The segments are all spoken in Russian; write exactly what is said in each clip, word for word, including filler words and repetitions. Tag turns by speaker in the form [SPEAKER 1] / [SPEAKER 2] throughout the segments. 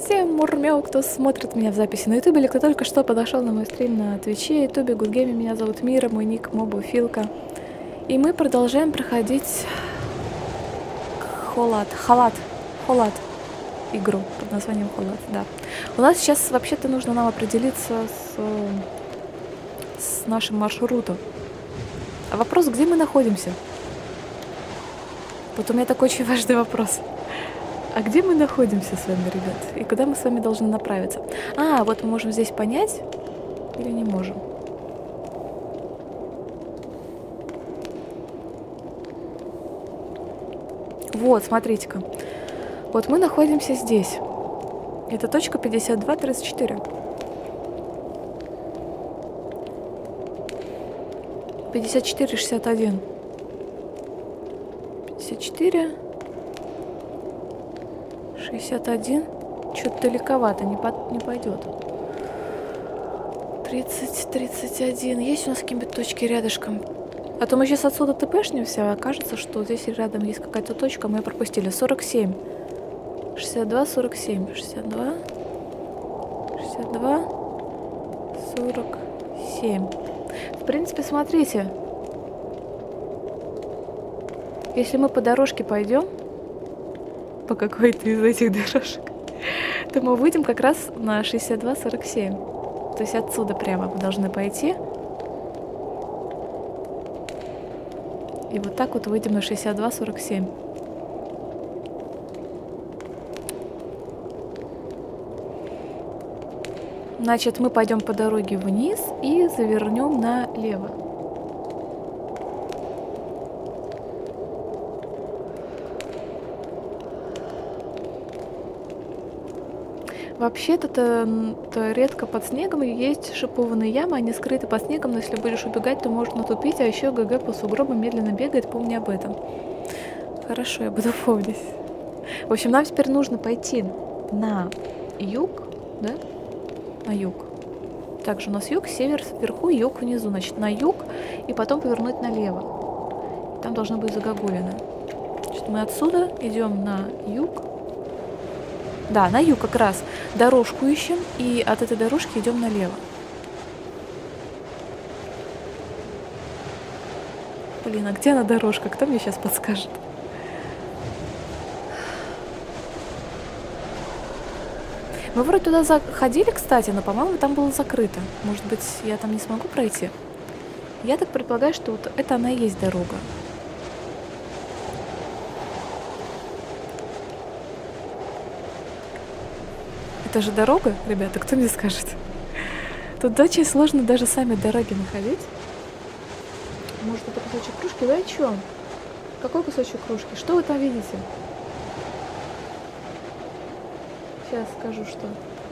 [SPEAKER 1] всем мурмяу, кто смотрит меня в записи на ютубе или кто только что подошел на мой стрим на твиче, ютубе, гудгейме. Меня зовут Мира, мой ник Мобуфилка. И мы продолжаем проходить Холат, Халат, Холат, игру под названием Холат, да. У нас сейчас вообще-то нужно нам определиться с, с нашим маршрутом. А вопрос, где мы находимся? Вот у меня такой очень важный вопрос. А где мы находимся с вами, ребят? И куда мы с вами должны направиться? А, вот мы можем здесь понять или не можем? Вот, смотрите-ка. Вот мы находимся здесь. Это точка пятьдесят два тридцать четыре. пятьдесят четыре шестьдесят один. пятьдесят четыре шестьдесят один. Что-то далековато, не, по не пойдет. тридцать тридцать один. Есть у нас какие-нибудь точки рядышком? А то мы сейчас отсюда тпшнимся, а окажется, что здесь рядом есть какая-то точка, мы ее пропустили. сорок семь. шестьдесят два сорок семь. шестьдесят два шестьдесят два сорок семь. В принципе, смотрите. Если мы по дорожке пойдем, по какой-то из этих дорожек, то мы выйдем как раз на шестьдесят два сорок семь. То есть отсюда прямо мы должны пойти. И вот так вот выйдем на шестьдесят два сорок семь. Значит, мы пойдем по дороге вниз и завернем налево. Вообще-то редко под снегом есть шипованные ямы, они скрыты под снегом, но если будешь убегать, то можно натупить, а еще ГГ по сугробам медленно бегает, помни об этом. Хорошо, я буду помнить. В общем, нам теперь нужно пойти на юг, да? На юг. Также у нас юг, север вверху, юг внизу. Значит, на юг и потом повернуть налево. Там должна быть загогулина. Значит, мы отсюда идем на юг. Да, на юг как раз. Дорожку ищем, и от этой дорожки идем налево. Блин, а где она дорожка? Кто мне сейчас подскажет? Мы вроде туда заходили, кстати, но, по-моему, там было закрыто. Может быть, я там не смогу пройти? Я так предполагаю, что вот это она и есть дорога. Это же дорога, ребята, кто мне скажет? Тут очень сложно даже сами дороги находить. Может, это кусочек кружки? Вы о чем? Какой кусочек кружки? Что вы там видите? Сейчас скажу, что.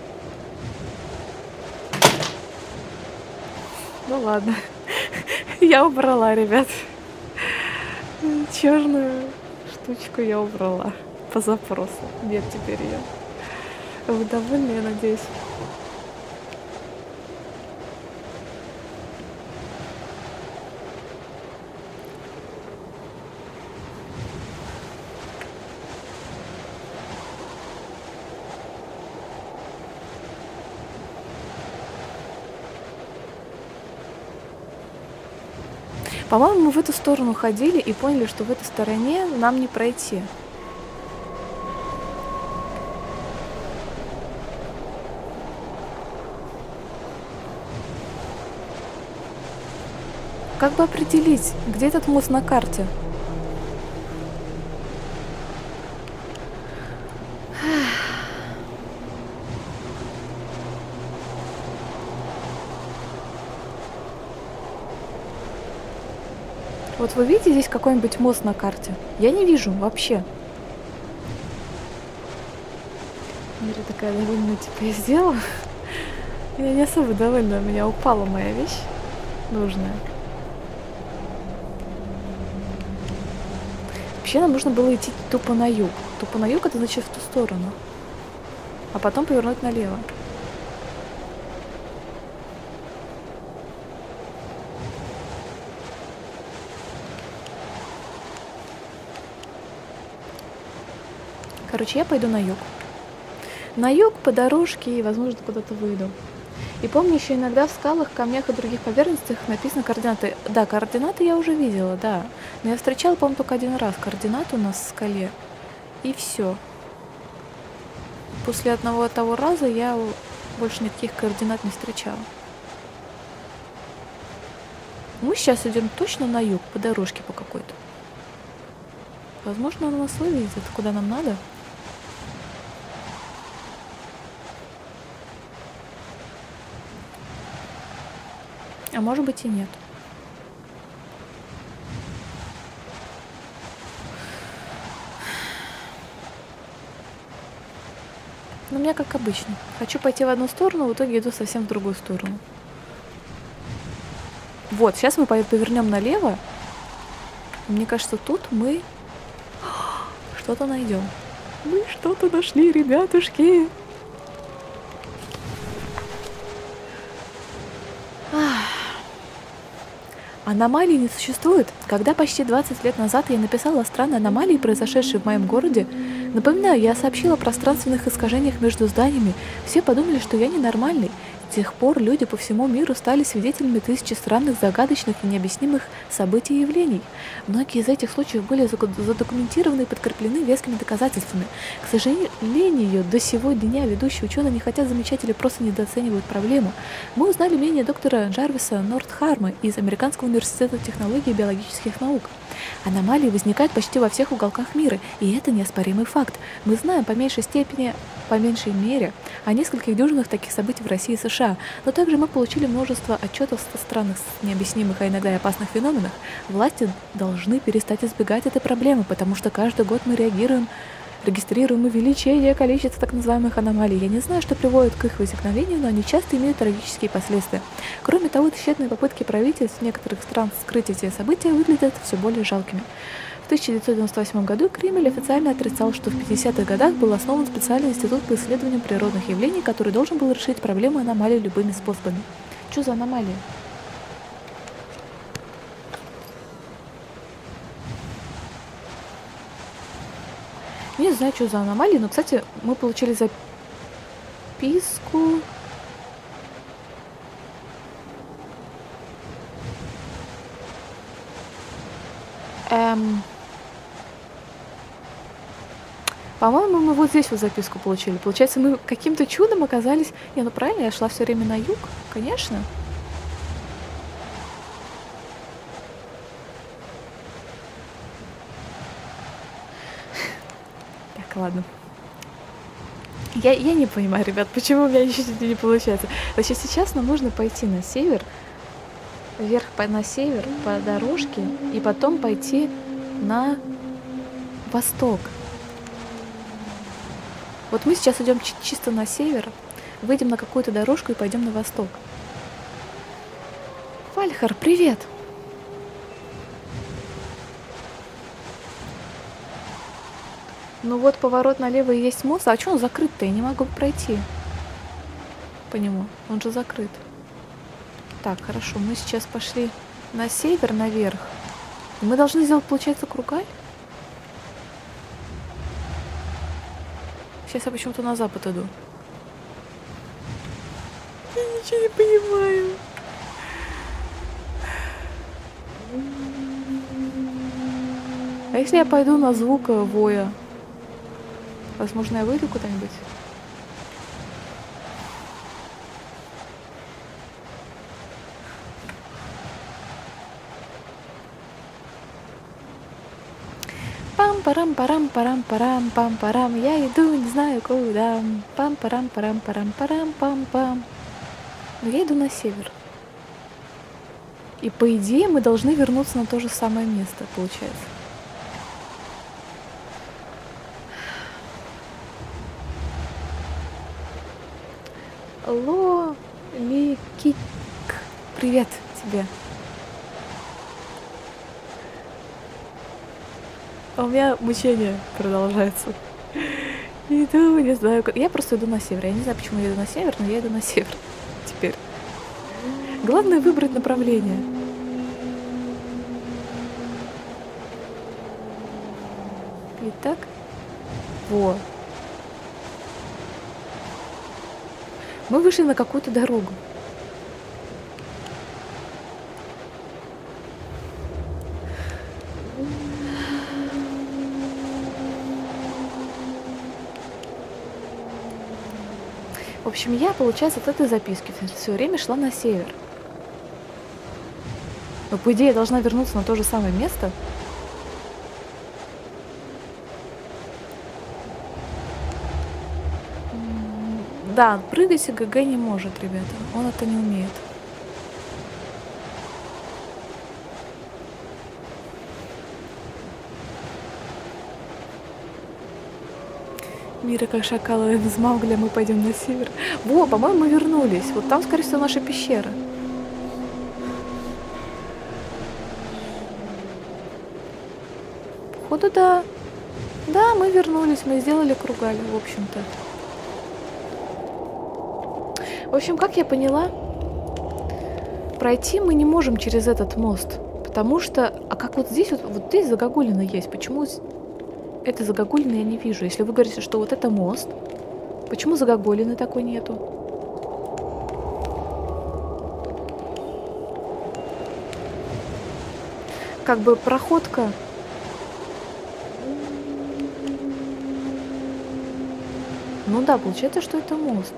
[SPEAKER 1] Ну ладно. Я убрала, ребят. Черную штучку я убрала по запросу. Нет теперь ее. Вы довольны, я надеюсь. По-моему, мы в эту сторону ходили и поняли, что в этой стороне нам не пройти. Как бы определить, где этот мост на карте? Вот вы видите здесь какой-нибудь мост на карте? Я не вижу вообще. Мира такая довольно, типа, я сделала. Я не особо довольна, у меня упала моя вещь нужная. Вообще нам нужно было идти тупо на юг. Тупо на юг, это значит в ту сторону. А потом повернуть налево. Короче, я пойду на юг. На юг по дорожке и, возможно, куда-то выйду. И помню, еще иногда в скалах, камнях и других поверхностях написаны координаты. Да, координаты я уже видела, да. Но я встречала, по-моему, только один раз координаты у нас в скале. И все. После одного того раза я больше никаких координат не встречала. Мы сейчас идем точно на юг, по дорожке по какой-то. Возможно, он нас выведет, куда нам надо. А может быть и нет. Но у меня как обычно. Хочу пойти в одну сторону, в итоге иду совсем в другую сторону. Вот, сейчас мы повернем налево. Мне кажется, тут мы что-то найдем. Мы что-то нашли, ребятушки. Аномалий не существует. Когда почти двадцать лет назад я написала о странной аномалии, произошедшей в моем городе, напоминаю, я сообщила о пространственных искажениях между зданиями. Все подумали, что я ненормальный. С тех пор люди по всему миру стали свидетелями тысячи странных, загадочных и необъяснимых событий и явлений. Многие из этих случаев были задокументированы и подкреплены вескими доказательствами. К сожалению, до сего дня ведущие ученые не хотят замечать или просто недооценивают проблему. Мы узнали мнение доктора Джарвиса Нортхарма из Американского университета технологий и биологических наук. Аномалии возникают почти во всех уголках мира, и это неоспоримый факт. Мы знаем по меньшей степени, по меньшей мере, о нескольких дюжинах таких событий в России и США, но также мы получили множество отчетов со странных, необъяснимых, а иногда и опасных феноменах. Власти должны перестать избегать этой проблемы, потому что каждый год мы реагируем, регистрируем увеличение количества так называемых аномалий. Я не знаю, что приводит к их возникновению, но они часто имеют трагические последствия. Кроме того, тщетные попытки правительств некоторых стран скрыть эти события выглядят все более жалкими. В тысяча девятьсот девяносто восьмом году Кремль официально отрицал, что в пятидесятых годах был основан специальный институт по исследованию природных явлений, который должен был решить проблему аномалий любыми способами. Что за аномалии? Не знаю, что за аномалии, но, кстати, мы получили записку. Эм... По-моему, мы вот здесь вот записку получили. Получается, мы каким-то чудом оказались... Не, ну правильно, я шла все время на юг, конечно. Так, ладно. Я, я не понимаю, ребят, почему у меня ничего не получается. Значит, сейчас нам нужно пойти на север, вверх по, на север по дорожке, и потом пойти на восток. Вот мы сейчас идем чисто на север, выйдем на какую-то дорожку и пойдем на восток. Вальхар, привет! Ну вот поворот налево и есть мост. А что он закрыт-то? Я не могу пройти по нему. Он же закрыт. Так, хорошо. Мы сейчас пошли на север, наверх. И мы должны сделать, получается, кругаль? Сейчас я почему-то на запад иду. Я ничего не понимаю. А если я пойду на звук воя? Возможно, я выйду куда-нибудь? Пам-парам-парам-парам-парам-пам-парам. Я иду, не знаю куда. Пам-парам-парам-парам-парам-пам-пам. Но я иду на север. И по идее мы должны вернуться на то же самое место, получается. Ло-ли-кик. Привет тебе. А у меня мучение продолжается. Иду, не знаю, как... Я просто иду на север. Я не знаю, почему я иду на север, но я иду на север. Теперь. Главное выбрать направление. Итак. Во. Мы вышли на какую-то дорогу. В общем, я, получается, от этой записки все время шла на север. Но, по идее, я должна вернуться на то же самое место. Да, прыгать ГГ не может, ребята. Он это не умеет. Мира как шакалы из Маугли, мы пойдем на север. Во, по-моему, мы вернулись. Вот там, скорее всего, наша пещера. Походу, да. Да, мы вернулись, мы сделали кругаль, в общем-то. В общем, как я поняла, пройти мы не можем через этот мост. Потому что... А как вот здесь, вот, вот здесь загогулина есть. Почему этой загогулины я не вижу? Если вы говорите, что вот это мост, почему загогулины такой нету? Как бы проходка... Ну да, получается, что это мост.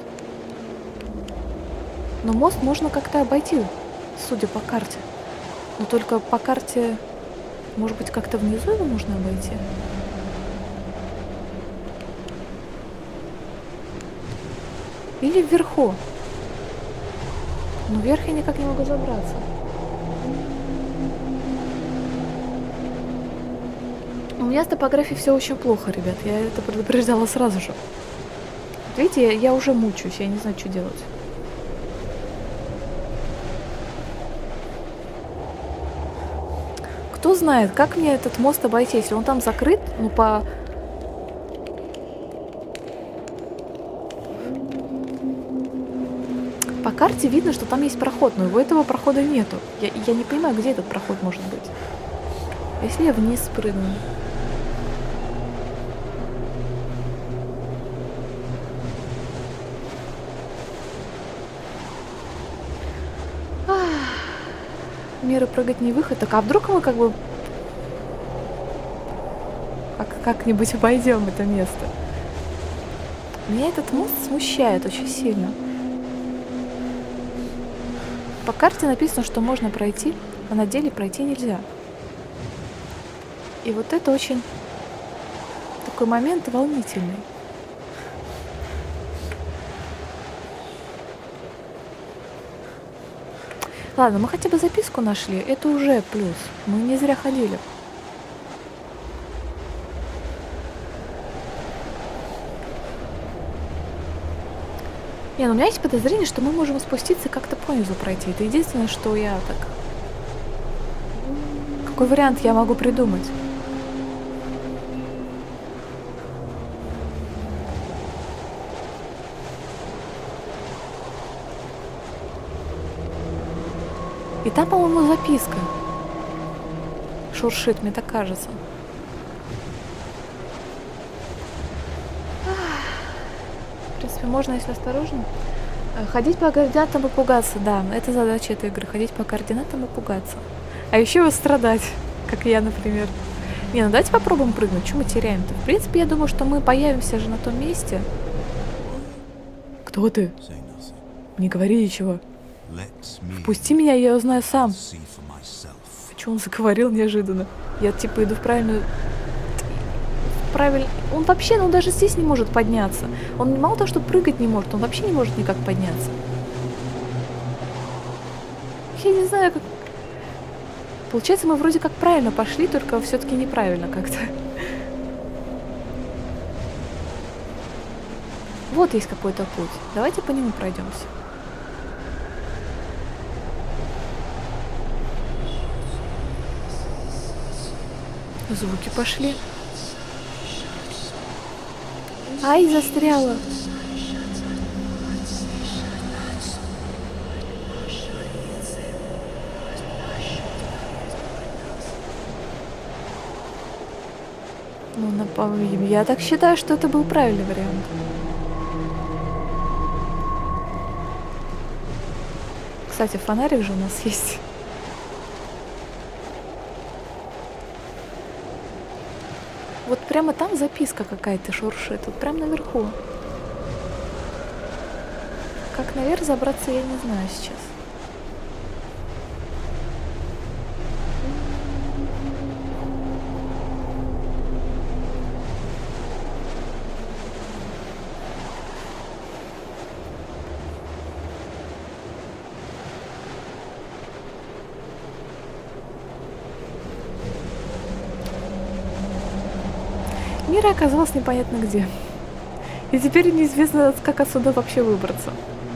[SPEAKER 1] Но мост можно как-то обойти, судя по карте. Но только по карте, может быть, как-то внизу его можно обойти? Или вверху? Но вверх я никак не могу забраться. У меня с топографией все очень плохо, ребят. Я это предупреждала сразу же. Видите, я, я уже мучаюсь, я не знаю, что делать. Кто знает, как мне этот мост обойти, если он там закрыт, ну по... По карте видно, что там есть проход, но его этого прохода нету. Я, я не понимаю, где этот проход может быть. Если я вниз спрыгну? Мира прыгать не выход. Так, а вдруг мы как бы как- как-нибудь обойдем это место? Меня этот мост смущает очень сильно. По карте написано, что можно пройти, а на деле пройти нельзя. И вот это очень такой момент волнительный. Ладно, мы хотя бы записку нашли, это уже плюс. Мы не зря ходили. Не, ну у меня есть подозрение, что мы можем спуститься и как-то понизу пройти. Это единственное, что я так... Какой вариант я могу придумать? И там, по-моему, записка. Шуршит, мне так кажется. В принципе, можно, если осторожно. Ходить по координатам и пугаться, да. Это задача этой игры. Ходить по координатам и пугаться. А еще и страдать, как я, например. Не, ну давайте попробуем прыгнуть. Что мы теряем-то? В принципе, я думаю, что мы появимся же на том месте. Кто ты? Не говори ничего. Впусти меня, я узнаю сам. А что он заговорил неожиданно? Я типа иду в правильную... Правильно... Он вообще, ну даже здесь не может подняться. Он мало того, что прыгать не может, он вообще не может никак подняться. Я не знаю, как... Получается, мы вроде как правильно пошли, только все-таки неправильно как-то. Вот есть какой-то путь. Давайте по нему пройдемся. Звуки пошли. Ай, застряла. Ну, напомним. Я так считаю, что это был правильный вариант. Кстати, фонарик же у нас есть. Вот прямо там записка какая-то шуршит. Вот прямо наверху. Как наверх забраться, я не знаю сейчас. Мира оказалась непонятно где. И теперь неизвестно, как отсюда вообще выбраться.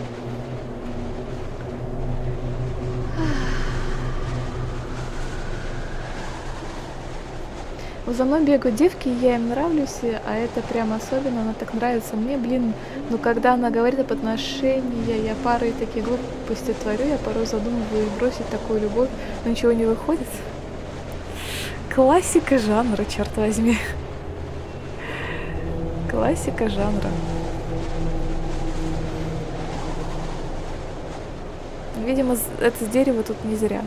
[SPEAKER 1] За мной бегают девки, и я им нравлюсь, а это прям особенно, она так нравится мне, блин. Но когда она говорит об отношениях, я порой такие глупости творю, я порой задумываю бросить такую любовь, но ничего не выходит. Классика жанра, черт возьми. Классика жанра. Видимо, это с дерева тут не зря.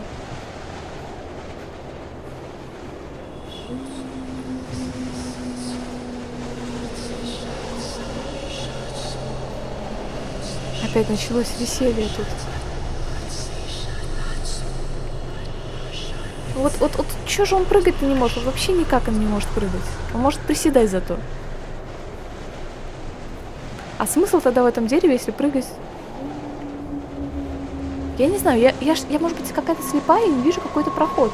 [SPEAKER 1] Опять началось веселье тут. Вот, вот, вот, чё же он прыгать-то не может? Он вообще никак он не может прыгать. Он может приседать зато. А смысл тогда в этом дереве, если прыгать? Я не знаю, я, я, я может быть, какая-то слепая и не вижу какой-то проход.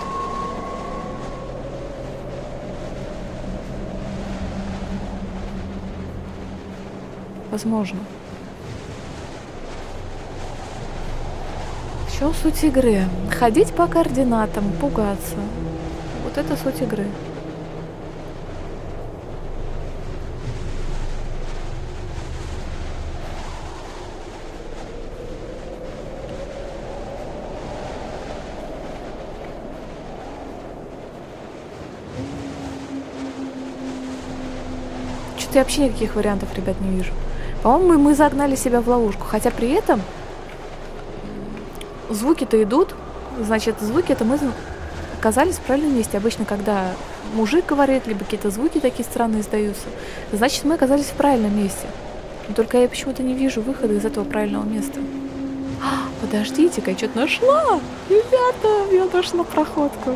[SPEAKER 1] Возможно. В чем суть игры? Ходить по координатам, пугаться. Вот это суть игры. Что-то я вообще никаких вариантов, ребят, не вижу. По-моему, мы загнали себя в ловушку. Хотя при этом звуки-то идут. Значит, звуки это мы оказались в правильном месте. Обычно, когда мужик говорит, либо какие-то звуки такие странные издаются, значит, мы оказались в правильном месте. Но только я почему-то не вижу выхода из этого правильного места. А, подождите-ка, я что-то нашла! Ребята, я нашла проходку.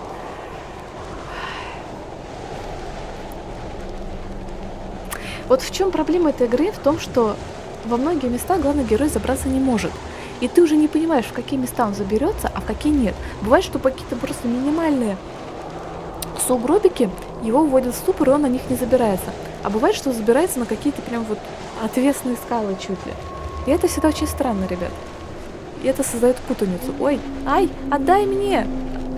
[SPEAKER 1] Вот в чем проблема этой игры? В том, что во многие места главный герой забраться не может. И ты уже не понимаешь, в какие места он заберется, а в какие нет. Бывает, что по какие-то просто минимальные сугробики его вводят в ступор, и он на них не забирается. А бывает, что забирается на какие-то прям вот отвесные скалы чуть ли. И это всегда очень странно, ребят. И это создает путаницу. Ой, ай, отдай мне!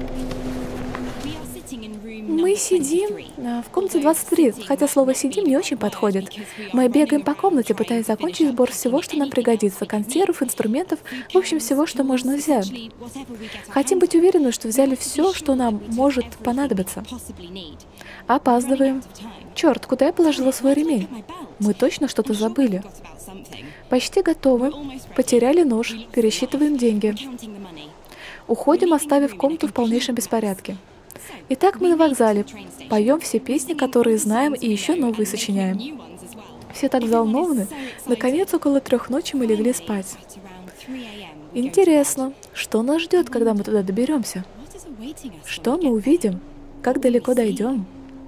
[SPEAKER 1] Мы сидим в комнате двадцать три, хотя слово «сидим» не очень подходит. Мы бегаем по комнате, пытаясь закончить сбор всего, что нам пригодится. Консервов, инструментов, в общем, всего, что можно взять. Хотим быть уверены, что взяли все, что нам может понадобиться. Опаздываем. Черт, куда я положила свой ремень? Мы точно что-то забыли. Почти готовы. Потеряли нож. Пересчитываем деньги. Уходим, оставив комнату в полнейшем беспорядке. Итак, мы на вокзале. Поем все песни, которые знаем, и еще новые сочиняем. Все так взволнованы. Наконец, около трех ночи мы легли спать. Интересно, что нас ждет, когда мы туда доберемся? Что мы увидим? Как далеко дойдем?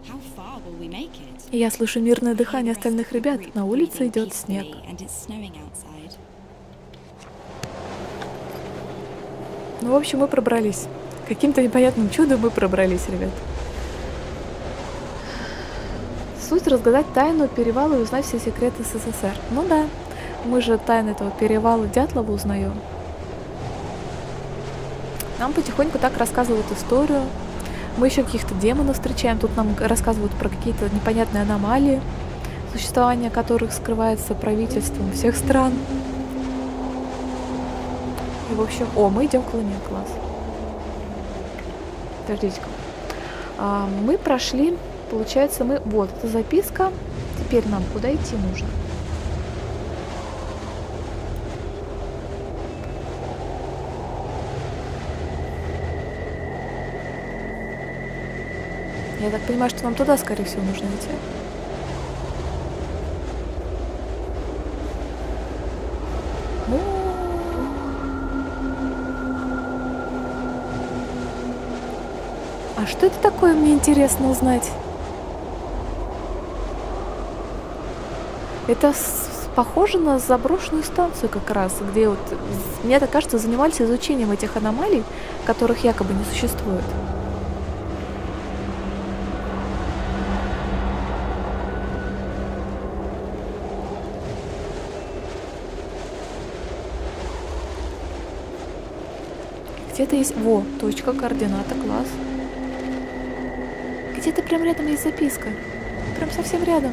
[SPEAKER 1] Я слышу мирное дыхание остальных ребят. На улице идет снег. Ну, в общем, мы пробрались. Каким-то непонятным чудом мы пробрались, ребят. Суть — разгадать тайну перевала и узнать все секреты СССР. Ну да, мы же тайну этого перевала Дятлова узнаем. Нам потихоньку так рассказывают историю. Мы еще каких-то демонов встречаем. Тут нам рассказывают про какие-то непонятные аномалии, существование которых скрывается правительством всех стран. И в общем... О, мы идем к Луне, класс. Подождите-ка. А, мы прошли, получается, мы... Вот, это записка. Теперь нам куда идти нужно? Я так понимаю, что нам туда, скорее всего, нужно идти. А что это такое, мне интересно узнать? Это с- похоже на заброшенную станцию как раз, где вот, мне так кажется, занимались изучением этих аномалий, которых якобы не существует. Где-то есть... Во, точка, координата, класс. Где-то прям рядом есть записка. Прям совсем рядом.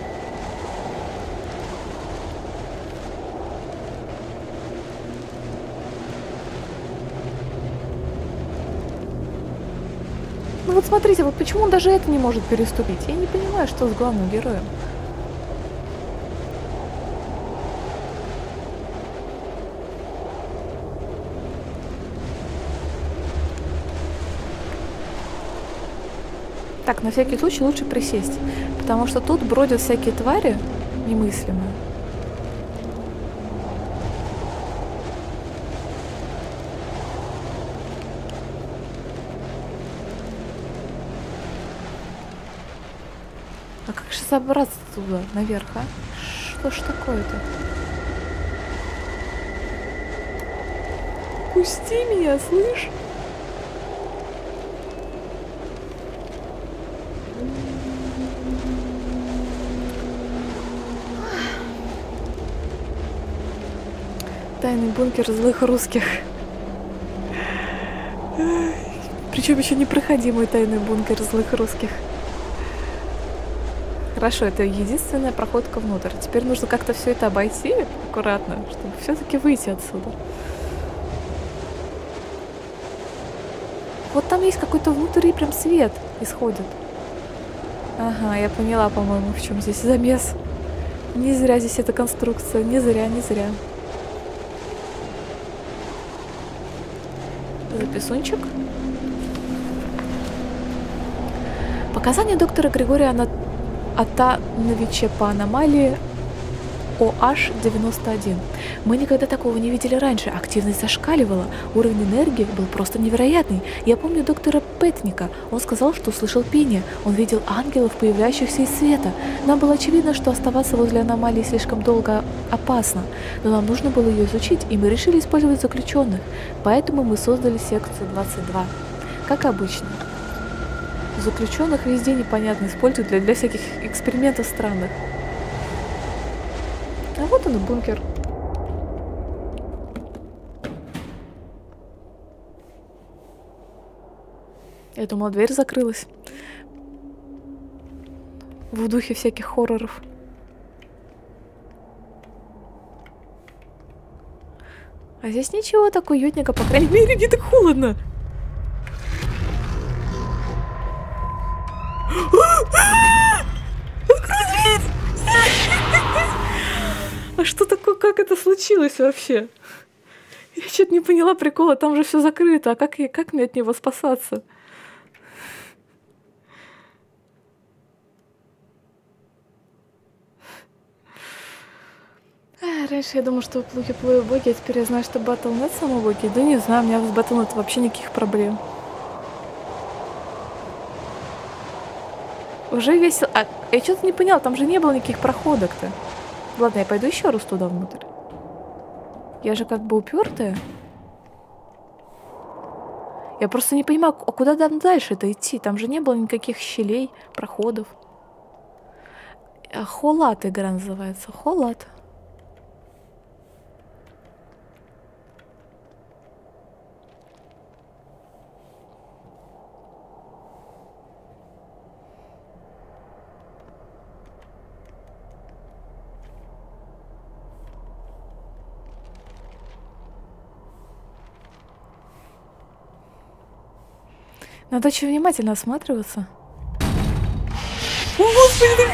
[SPEAKER 1] Ну вот смотрите, вот почему он даже это не может переступить? Я не понимаю, что с главным героем. Так, на всякий случай лучше присесть, потому что тут бродят всякие твари немыслимые. А как же забраться туда, наверх, а? Что ж такое-то? Пусти меня, слышь? Тайный бункер злых русских. Причем еще непроходимый тайный бункер злых русских. Хорошо, это единственная проходка внутрь. Теперь нужно как-то все это обойти аккуратно, чтобы все-таки выйти отсюда. Вот там есть какой-то внутри прям свет исходит. Ага, я поняла, по-моему, в чем здесь замес. Не зря здесь эта конструкция. Не зря, не зря. Записунчик. Показания доктора Григория Атановича по аномалии О Аш девяносто один. Мы никогда такого не видели раньше. Активность зашкаливала. Уровень энергии был просто невероятный. Я помню доктора Пэтника. Он сказал, что услышал пение. Он видел ангелов, появляющихся из света. Нам было очевидно, что оставаться возле аномалии слишком долго опасно. Но нам нужно было ее изучить, и мы решили использовать заключенных. Поэтому мы создали секцию двадцать два. Как обычно. Заключенных везде непонятно используют для, для всяких экспериментов странных. А вот он и бункер. Я думала, дверь закрылась. В духе всяких хорроров. А здесь ничего, так уютненько, по крайней мере, не так холодно. А что такое, как это случилось вообще? Я что-то не поняла прикола, там же все закрыто, а как, я, как мне от него спасаться? А, раньше я думала, что плуги плывут боги, а теперь я знаю, что батл нет самого боги. Да не знаю, у меня с батл нет вообще никаких проблем. Уже весело. А, я что-то не поняла, там же не было никаких проходок-то. Ладно, я пойду еще раз туда внутрь. Я же как бы упертая. Я просто не понимаю, а куда там дальше-то идти? Там же не было никаких щелей, проходов. Холат игра называется. Холат. Надо очень внимательно осматриваться. О, Господи!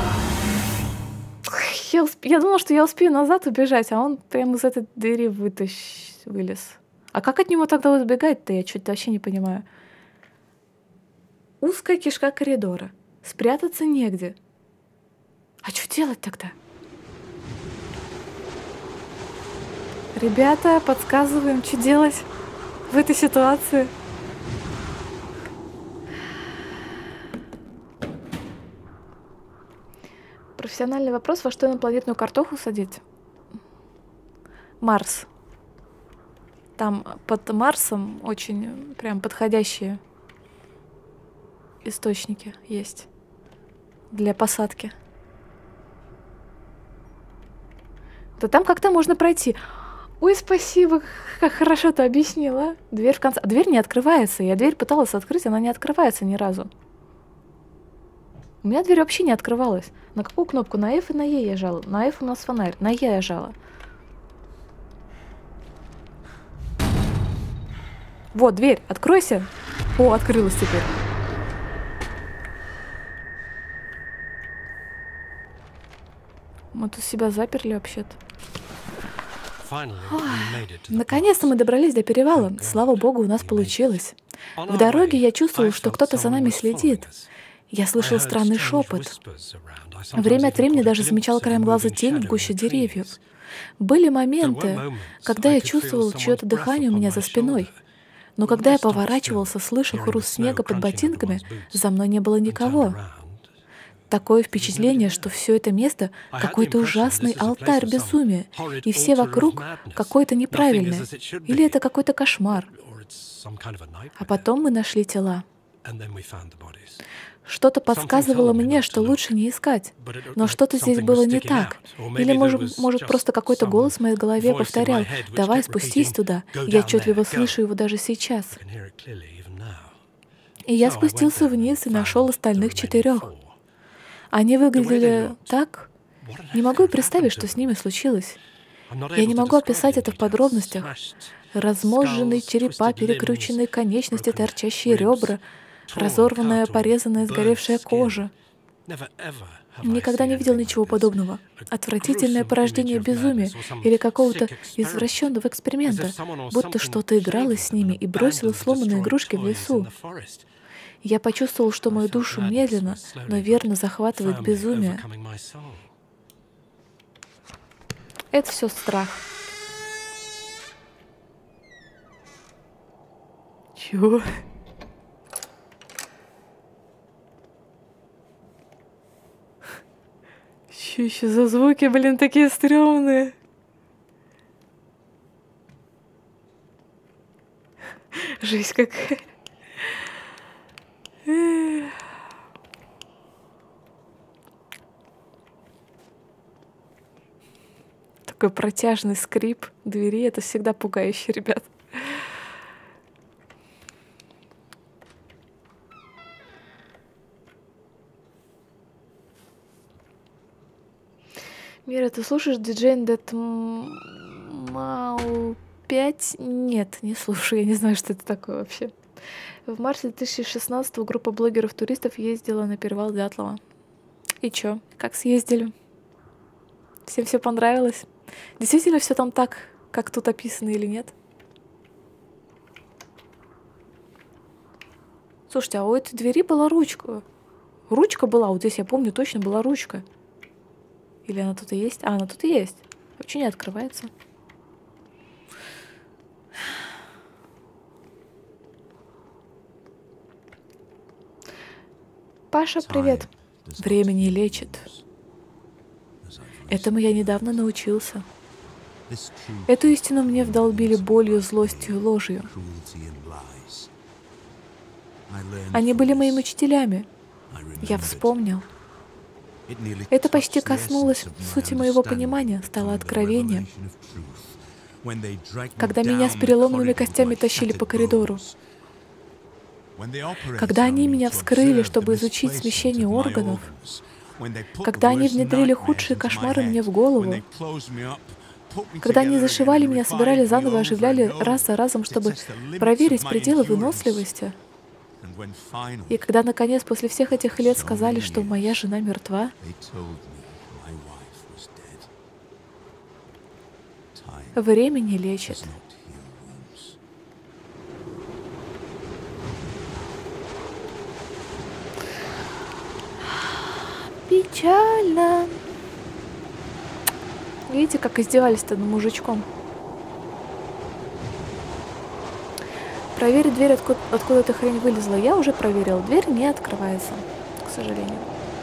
[SPEAKER 1] Я, усп... я думала, что я успею назад убежать, а он прямо из этой двери вытащ... вылез. А как от него тогда избегать-то? Я что-то вообще не понимаю. Узкая кишка коридора. Спрятаться негде. А что делать тогда? Ребята, подсказываем, что делать в этой ситуации. Профессиональный вопрос: во что инопланетную картоху садить? Марс. Там под Марсом очень прям подходящие источники есть для посадки. Да там как-то можно пройти. Ой, спасибо, как хорошо ты объяснила. Дверь в конце. Дверь не открывается. Я дверь пыталась открыть, она не открывается ни разу. У меня дверь вообще не открывалась. На какую кнопку? На F и на E я жала. На F у нас фонарь, на E я жала. Вот, дверь, откройся. О, открылась теперь. Мы тут себя заперли вообще-то. Наконец-то мы добрались до перевала. Слава богу, у нас получилось. В дороге я чувствовал, что кто-то за нами следит. Я слышал странный шепот. Время от времени даже замечал краем глаза тень в гуще деревьев. Были моменты, когда я чувствовал чье-то дыхание у меня за спиной. Но когда я поворачивался, слыша хруст снега под ботинками, за мной не было никого. Такое впечатление, что все это место — какой-то ужасный алтарь безумия, и все вокруг какое-то неправильное. Или это какой-то кошмар. А потом мы нашли тела. Что-то подсказывало мне, что лучше не искать. Но что-то здесь было не так. Или, может, может просто какой-то голос в моей голове повторял: «Давай, спустись туда». Я отчетливо слышу его даже сейчас. И я спустился вниз и нашел остальных четырех. Они выглядели так... Не могу представить, что с ними случилось. Я не могу описать это в подробностях. Размозженные черепа, перекрученные конечности, торчащие ребра, разорванная, порезанная, сгоревшая кожа. Никогда не видел ничего подобного. Отвратительное порождение безумия или какого-то извращенного эксперимента, будто что-то играло с ними и бросило сломанные игрушки в лесу. Я почувствовал, что мою душу медленно, но верно захватывает безумие. Это все страх. Чего? Что еще за звуки, блин, такие стрёмные? Жесть какая. Такой протяжный скрип двери — это всегда пугающе, ребят. Мира, ты слушаешь диджей Дэт Мау пять? Нет, не слушаю, я не знаю, что это такое вообще. В марте две тысячи шестнадцатого группа блогеров-туристов ездила на перевал Дятлова. И чё, как съездили? Всем все понравилось? Действительно все там так, как тут описано, или нет? Слушайте, а у этой двери была ручка. Ручка была, вот здесь я помню, точно была ручка. Или она тут и есть? А, она тут и есть. Почему не открывается? Паша, привет. Время не лечит. Этому я недавно научился. Эту истину мне вдолбили болью, злостью и ложью. Они были моими учителями. Я вспомнил. Это почти коснулось сути моего понимания, стало откровением. Когда меня с переломанными костями тащили по коридору, когда они меня вскрыли, чтобы изучить смещение органов, когда они внедрили худшие кошмары мне в голову, когда они зашивали меня, собирали заново, оживляли раз за разом, чтобы проверить пределы выносливости, и когда, наконец, после всех этих лет сказали, что моя жена мертва, время не лечит. Печально. Видите, как издевались-то над мужичком. Проверь дверь, откуда, откуда эта хрень вылезла. Я уже проверил. Дверь не открывается, к сожалению.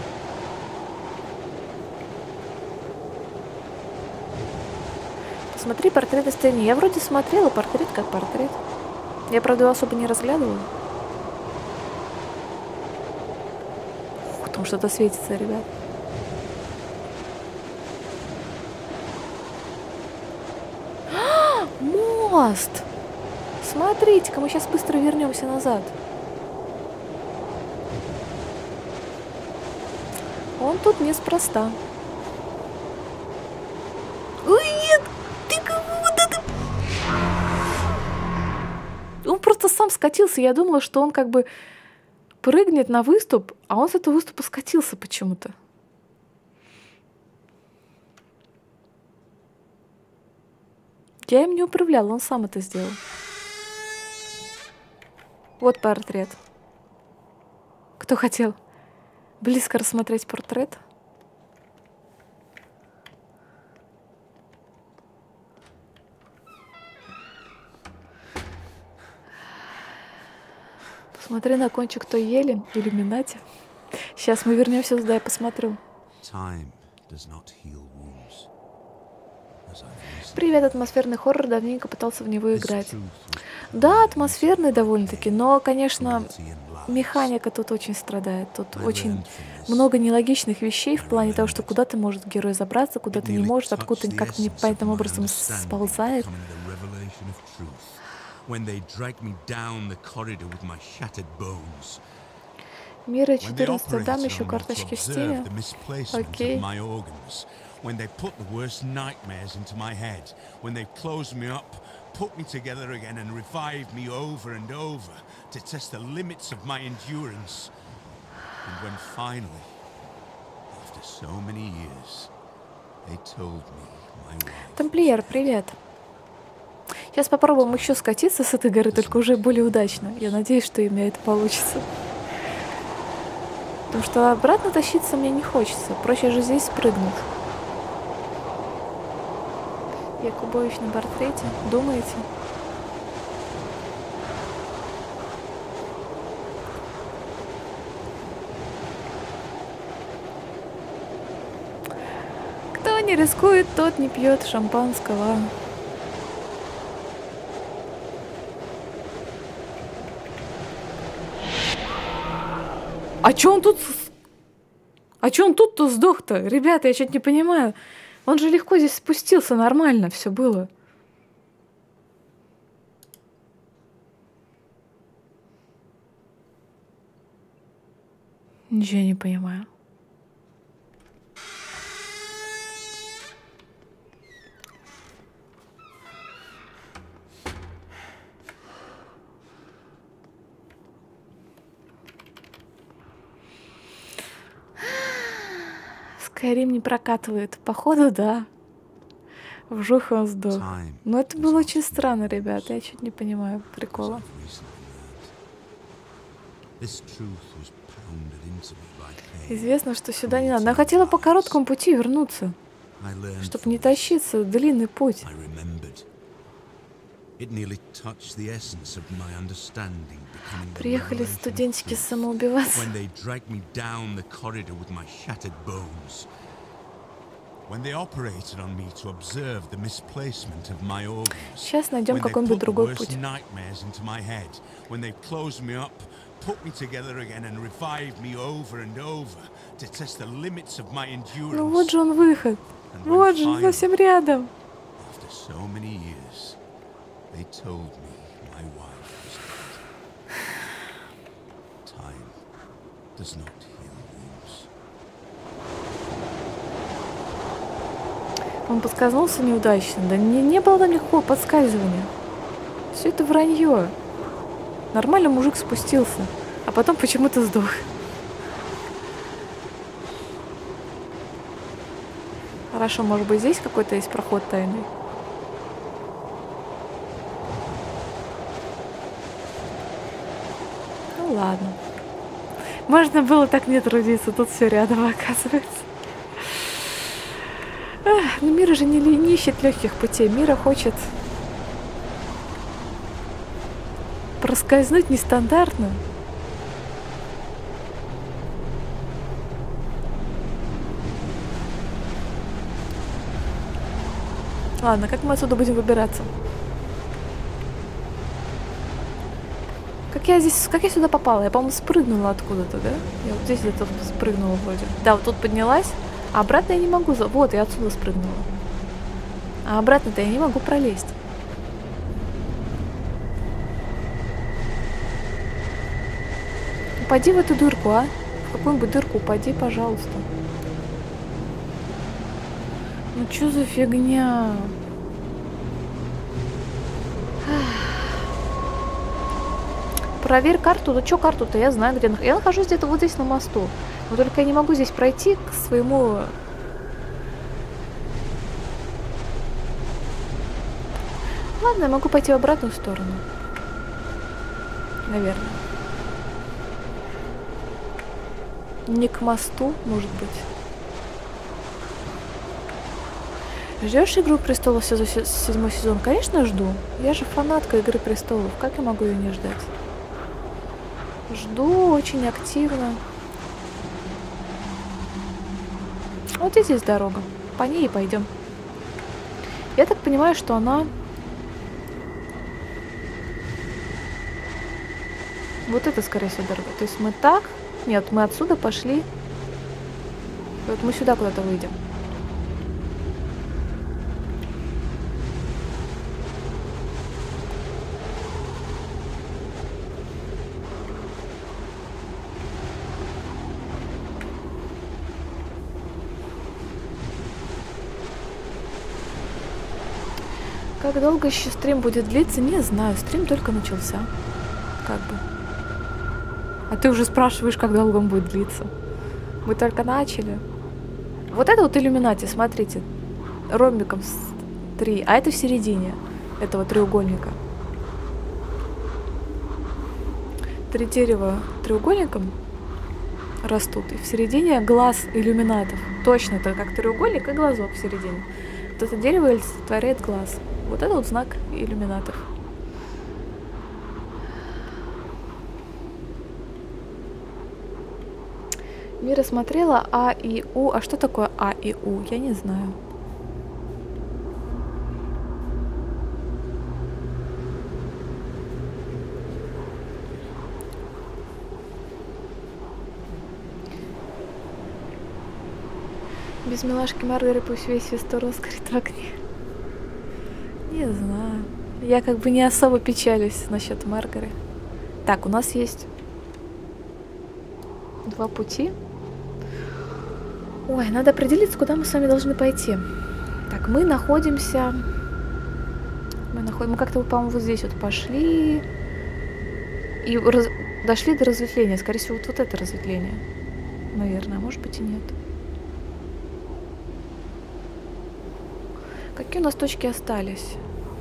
[SPEAKER 1] Смотри портрет Эстени. Я вроде смотрела портрет как портрет. Я, правда, его особо не разглядывала. Ух, там что-то светится, ребят. А, мост! Смотрите-ка, мы сейчас быстро вернемся назад. Он тут неспроста. Ой, нет! Ты кого-то... Он просто сам скатился. Я думала, что он как бы прыгнет на выступ, а он с этого выступа скатился почему-то. Я им не управляла, он сам это сделал. Вот портрет. Кто хотел близко рассмотреть портрет? Посмотри на кончик той ели, иллюминати. Сейчас мы вернемся сюда и посмотрю. Привет, атмосферный хоррор, давненько пытался в него играть. Да, атмосферный довольно-таки, но, конечно, механика тут очень страдает. Тут очень много нелогичных вещей в плане того, что куда-то может герой забраться, куда-то не может, откуда-то как-то непонятным образом сползает. Мира четырнадцать, дам еще карточки в стиле. Окей. When they put the worst nightmares into my head, when they closed me up, put me together again and revived me over and over to test the limits of my endurance. And when finally, after so many years, they told me my wife... Тамплиер, привет. Сейчас попробуем еще скатиться с этой горы, только уже более удачно. Я надеюсь, что у меня это получится. Потому что обратно тащиться мне не хочется. Проще же здесь спрыгнуть. Якубович на портрете. Думаете? Кто не рискует, тот не пьет шампанского. А чё он тут... А чё он тут-то сдох-то? Ребята, я чуть не понимаю. Он же легко здесь спустился, нормально все было. Ничего не понимаю. Скайрим не прокатывает. Походу, да. Вжух, он сдох. Но это было очень странно, ребята. Я чуть не понимаю прикола. Известно, что сюда не надо. Но я хотела по короткому пути вернуться. Чтобы не тащиться длинный путь. Приехали студентики самоубиваться. Сейчас найдем какой-нибудь другой путь. Ну вот же он выход. Вот же, он совсем рядом. They told me my wife was dead. Time does not heal wounds. Он подскользнулся неудачно. Да не, не было там никакого подскальзывания. Все это вранье. Нормально мужик спустился, а потом почему-то сдох. Хорошо, может быть, здесь какой-то есть проход тайный. Ладно. Можно было так не трудиться, тут все рядом оказывается. Ах, но Мира же не, не ищет легких путей. Мира хочет проскользнуть нестандартно. Ладно, как мы отсюда будем выбираться? Как я здесь, как я сюда попала? Я, по-моему, спрыгнула откуда-то, да? Я вот здесь где-то спрыгнула вроде. Да, вот тут поднялась, а обратно я не могу. Вот, я отсюда спрыгнула. А обратно-то я не могу пролезть. Упади в эту дырку, а? В какую-нибудь дырку упади, пожалуйста. Ну что за фигня? Проверь карту. Ну что карту-то? Я знаю, где... Я нахожусь где-то вот здесь на мосту. Но только я не могу здесь пройти к своему... Ладно, я могу пойти в обратную сторону. Наверное. Не к мосту, может быть. Ждешь «Игру престолов» седьмой сезон? Конечно, жду. Я же фанатка «Игры престолов». Как я могу ее не ждать? Жду очень активно. Вот и здесь дорога. По ней и пойдем. Я так понимаю, что она... Вот это, скорее всего, дорога. То есть мы так... Нет, мы отсюда пошли. Вот мы сюда куда-то выйдем. Как долго еще стрим будет длиться, не знаю. Стрим только начался. Как бы. А ты уже спрашиваешь, как долго он будет длиться. Мы только начали. Вот это вот иллюминати, смотрите. Ромбиком три. А это в середине этого треугольника. Три дерева треугольником растут. И в середине глаз иллюминатов. Точно, это как треугольник и глазок в середине. Вот это дерево олицетворяет глаз. Вот это вот знак иллюминатов. Мира смотрела А и У. А что такое А и У? Я не знаю. Без милашки Маргаret пусть весь Вестерос горит в огне. Не знаю. Я как бы не особо печалюсь насчет Маргаret. Так, у нас есть два пути. Ой, надо определиться, куда мы с вами должны пойти. Так, мы находимся... Мы, находим... мы как-то, по-моему, вот здесь вот пошли. И раз... дошли до разветвления. Скорее всего, вот, вот это разветвление. Наверное, а может быть и нет. Какие у нас точки остались?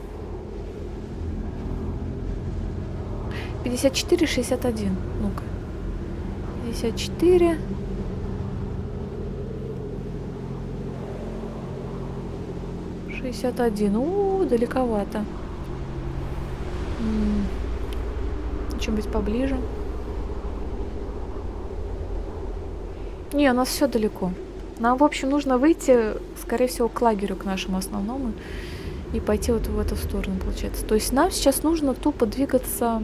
[SPEAKER 1] пятьдесят четыре, шестьдесят один. Ну-ка. пятьдесят четыре. шестьдесят один. У, далековато. Что-нибудь поближе. Не, у нас все далеко. Нам, в общем, нужно выйти, скорее всего, к лагерю, к нашему основному, и пойти вот в эту сторону, получается. То есть нам сейчас нужно тупо двигаться...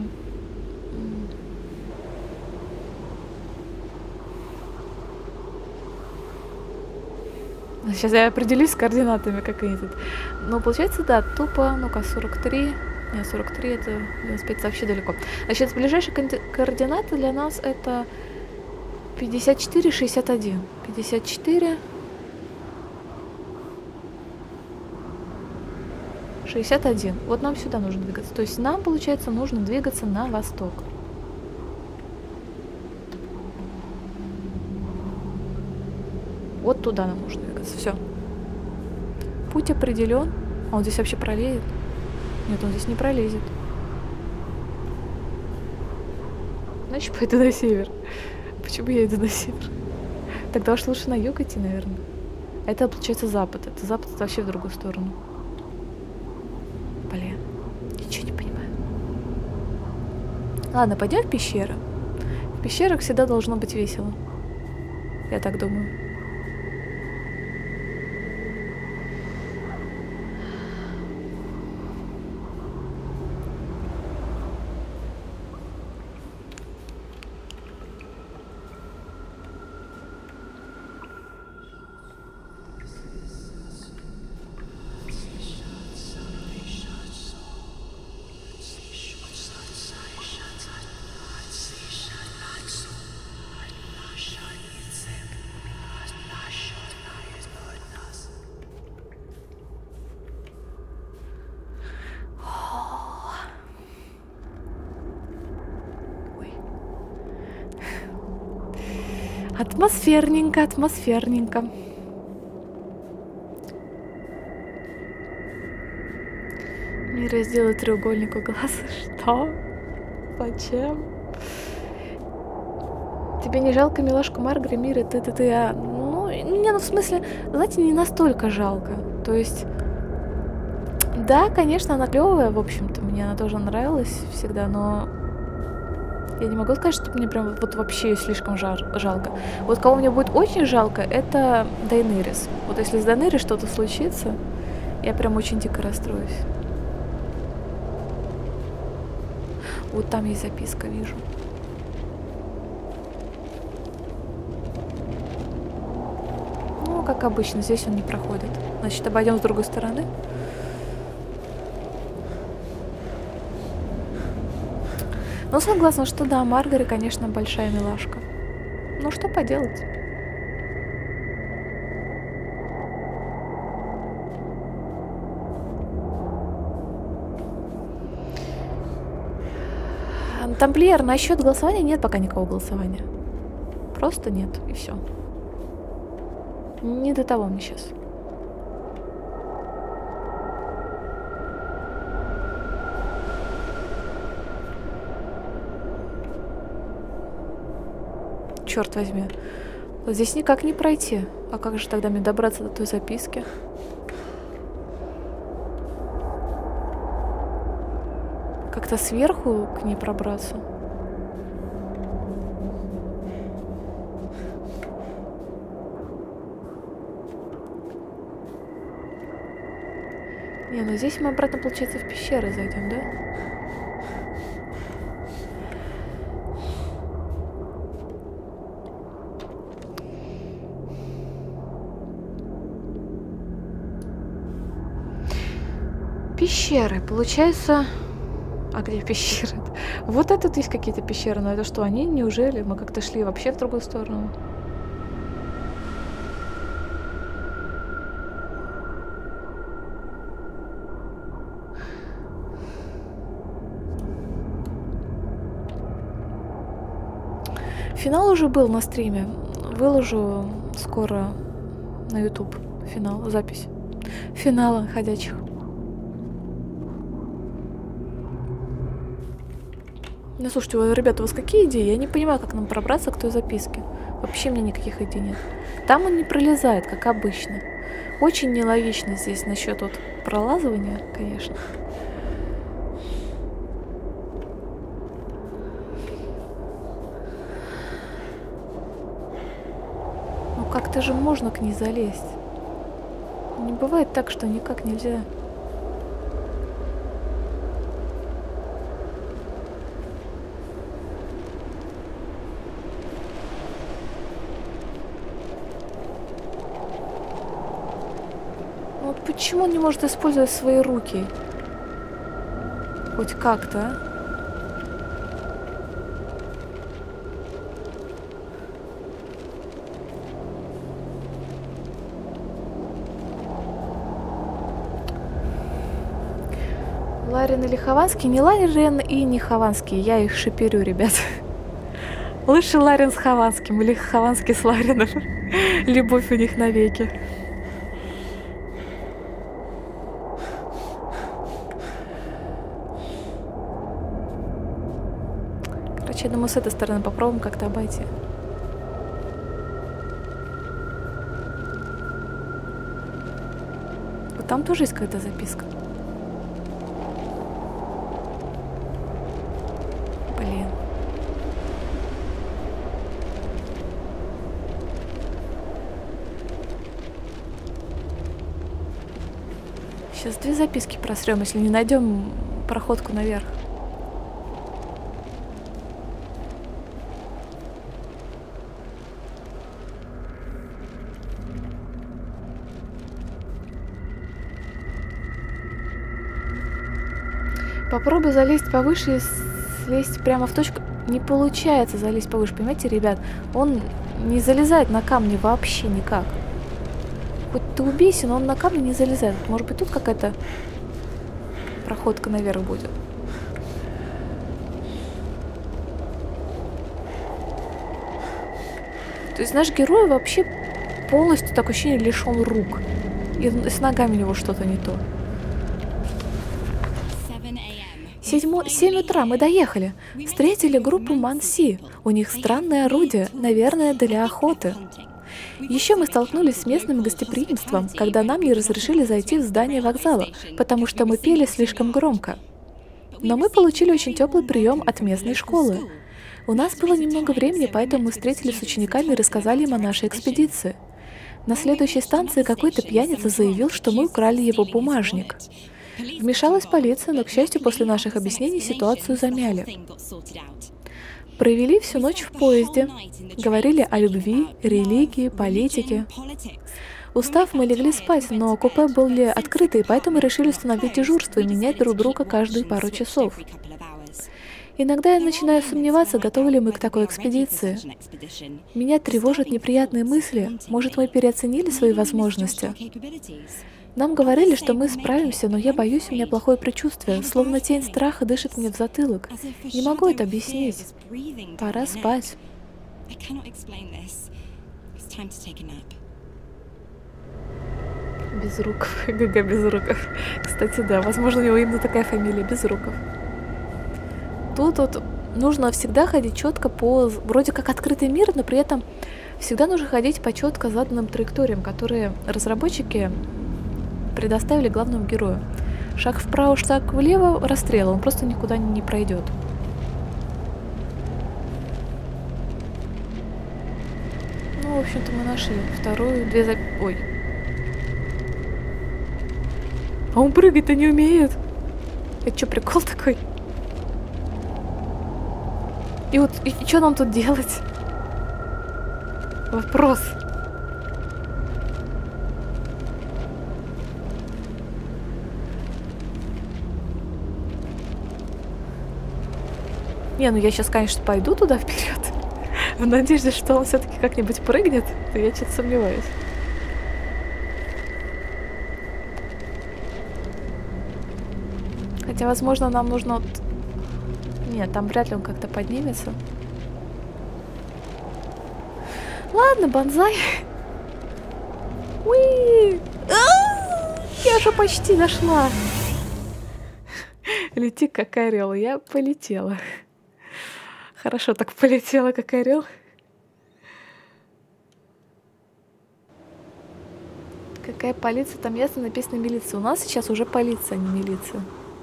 [SPEAKER 1] Сейчас я определюсь с координатами, как они тут. Ну, получается, да, тупо, ну-ка, сорок три. Нет, сорок три, это девяносто пять, вообще далеко. Значит, ближайшие координаты для нас это пятьдесят четыре, шестьдесят один. пятьдесят четыре. шестьдесят один. Вот нам сюда нужно двигаться. То есть нам, получается, нужно двигаться на восток. Вот туда нам нужно двигаться. Все. Путь определен. А он здесь вообще пролезет? Нет, он здесь не пролезет. Значит, пойду на север. Почему я иду на север? Тогда уж лучше на юг идти, наверное. Это, получается, запад. Это запад, это вообще в другую сторону. Блин, ничего не понимаю. Ладно, пойдем в пещеры. В пещерах всегда должно быть весело. Я так думаю. Атмосферненько, атмосферненько. Мира сделает треугольник у глаза. Что? Зачем? Тебе не жалко милашку Маргаret, Мира, ты, ты, ты, а... Ну, не, ну, в смысле, знаете, не настолько жалко. То есть, да, конечно, она клевая, в общем-то, мне она тоже нравилась всегда, но... Я не могу сказать, что мне прям вот вообще слишком жар, жалко. Вот кого мне будет очень жалко, это Дейнерис. Вот если с Дейнерис что-то случится, я прям очень дико расстроюсь. Вот там есть записка, вижу. Ну, как обычно, здесь он не проходит. Значит, обойдем с другой стороны. Ну, согласна, что да, Маргаret, конечно, большая милашка. Ну, что поделать? Тамплиер, насчет голосования нет пока никакого голосования. Просто нет, и все. Не до того мне сейчас. Черт возьми. Вот здесь никак не пройти. А как же тогда мне добраться до той записки? Как-то сверху к ней пробраться? Не, ну здесь мы обратно, получается, в пещеры зайдем, да? Пещеры, получается... А где пещеры? Вот это тут есть какие-то пещеры, но это что, они? Неужели? Мы как-то шли вообще в другую сторону. Финал уже был на стриме. Выложу скоро на YouTube финал, запись финала ходячих. Ну, слушайте, ребята, у вас какие идеи? Я не понимаю, как нам пробраться к той записке. Вообще мне никаких идей нет. Там он не пролезает, как обычно. Очень нелогично здесь насчет вот пролазывания, конечно. Ну как-то же можно к ней залезть. Не бывает так, что никак нельзя. Почему он не может использовать свои руки? Хоть как-то, а? Ларин или Хованский? Не Ларин и не Хованский. Я их шиперю, ребят. Лучше Ларин с Хованским или Хованский с Ларином. Любовь у них навеки. Я думаю, с этой стороны попробуем как-то обойти. Там тоже есть какая-то записка. Блин. Сейчас две записки просрем, если не найдем проходку наверх. Попробуй залезть повыше и слезть прямо в точку. Не получается залезть повыше, понимаете, ребят? Он не залезает на камни вообще никак. Хоть ты убейся, но он на камни не залезает. Может быть, тут какая-то проходка наверх будет. То есть наш герой вообще полностью, такое ощущение, лишен рук. И с ногами у него что-то не то. семь утра, мы доехали. Встретили группу Манси. У них странное орудие, наверное, для охоты. Еще мы столкнулись с местным гостеприимством, когда нам не разрешили зайти в здание вокзала, потому что мы пели слишком громко. Но мы получили очень теплый прием от местной школы. У нас было немного времени, поэтому мы встретились с учениками и рассказали им о нашей экспедиции. На следующей станции какой-то пьяница заявил, что мы украли его бумажник. Вмешалась полиция, но, к счастью, после наших объяснений ситуацию замяли. Провели всю ночь в поезде, говорили о любви, религии, политике. Устав, мы легли спать, но купе были открыты, поэтому решили установить дежурство и менять друг друга каждые пару часов. Иногда я начинаю сомневаться, готовы ли мы к такой экспедиции. Меня тревожат неприятные мысли, может, мы переоценили свои возможности. Нам говорили, что мы справимся, но я боюсь, у меня плохое предчувствие, словно тень страха дышит мне в затылок. Не могу это объяснить. Пора спать. Безруков. ГГ Безруков. Кстати, да, возможно, у него именно такая фамилия, Безруков. Тут вот нужно всегда ходить четко по, вроде как открытый мир, но при этом всегда нужно ходить по четко заданным траекториям, которые разработчики предоставили главному герою. Шаг вправо, шаг влево, расстрел, он просто никуда не пройдет. Ну, в общем-то, мы нашли вторую, две зап... Ой. А он прыгать-то не умеет. Это что, прикол такой? И вот, и, и что нам тут делать? Вопрос. Не, ну я сейчас, конечно, пойду туда вперед, в надежде, что он все-таки как-нибудь прыгнет, но я что-то сомневаюсь. Хотя, возможно, нам нужно... Вот... Нет, там вряд ли он как-то поднимется. Ладно, бонзай. Уи! Я же почти дошла. Лети, как орел. Я полетела. Хорошо так полетела, как орел. Какая полиция? Там ясно написано милиция. У нас сейчас уже полиция, а не милиция.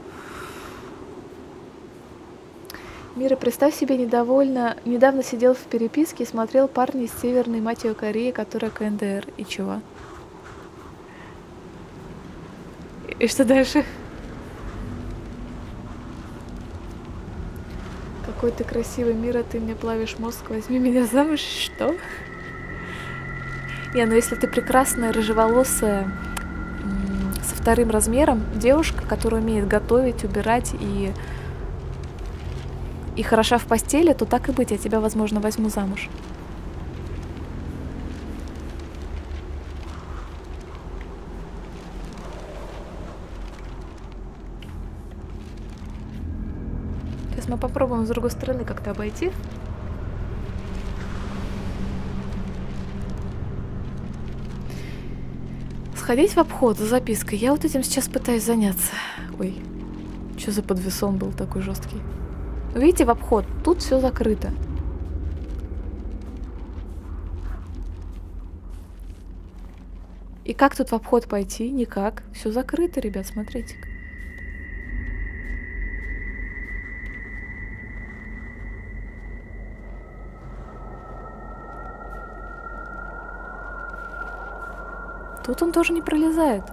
[SPEAKER 1] Мира, представь себе, недовольно... Недавно сидел в переписке и смотрел парня из Северной, мать ее, Кореи, которая КНДР. И чего? И что дальше? Какой ты красивый, Мира, ты мне плавишь мозг, возьми меня замуж. Что? Не, ну если ты прекрасная, рыжеволосая, со вторым размером девушка, которая умеет готовить, убирать и... и хороша в постели, то так и быть, я тебя, возможно, возьму замуж. Сейчас мы попробуем с другой стороны как-то обойти. Сходить в обход за запиской. Я вот этим сейчас пытаюсь заняться. Ой, что за подвесон был такой жесткий? Видите, в обход. Тут все закрыто. И как тут в обход пойти? Никак. Все закрыто, ребят, смотрите. Тут он тоже не пролезает.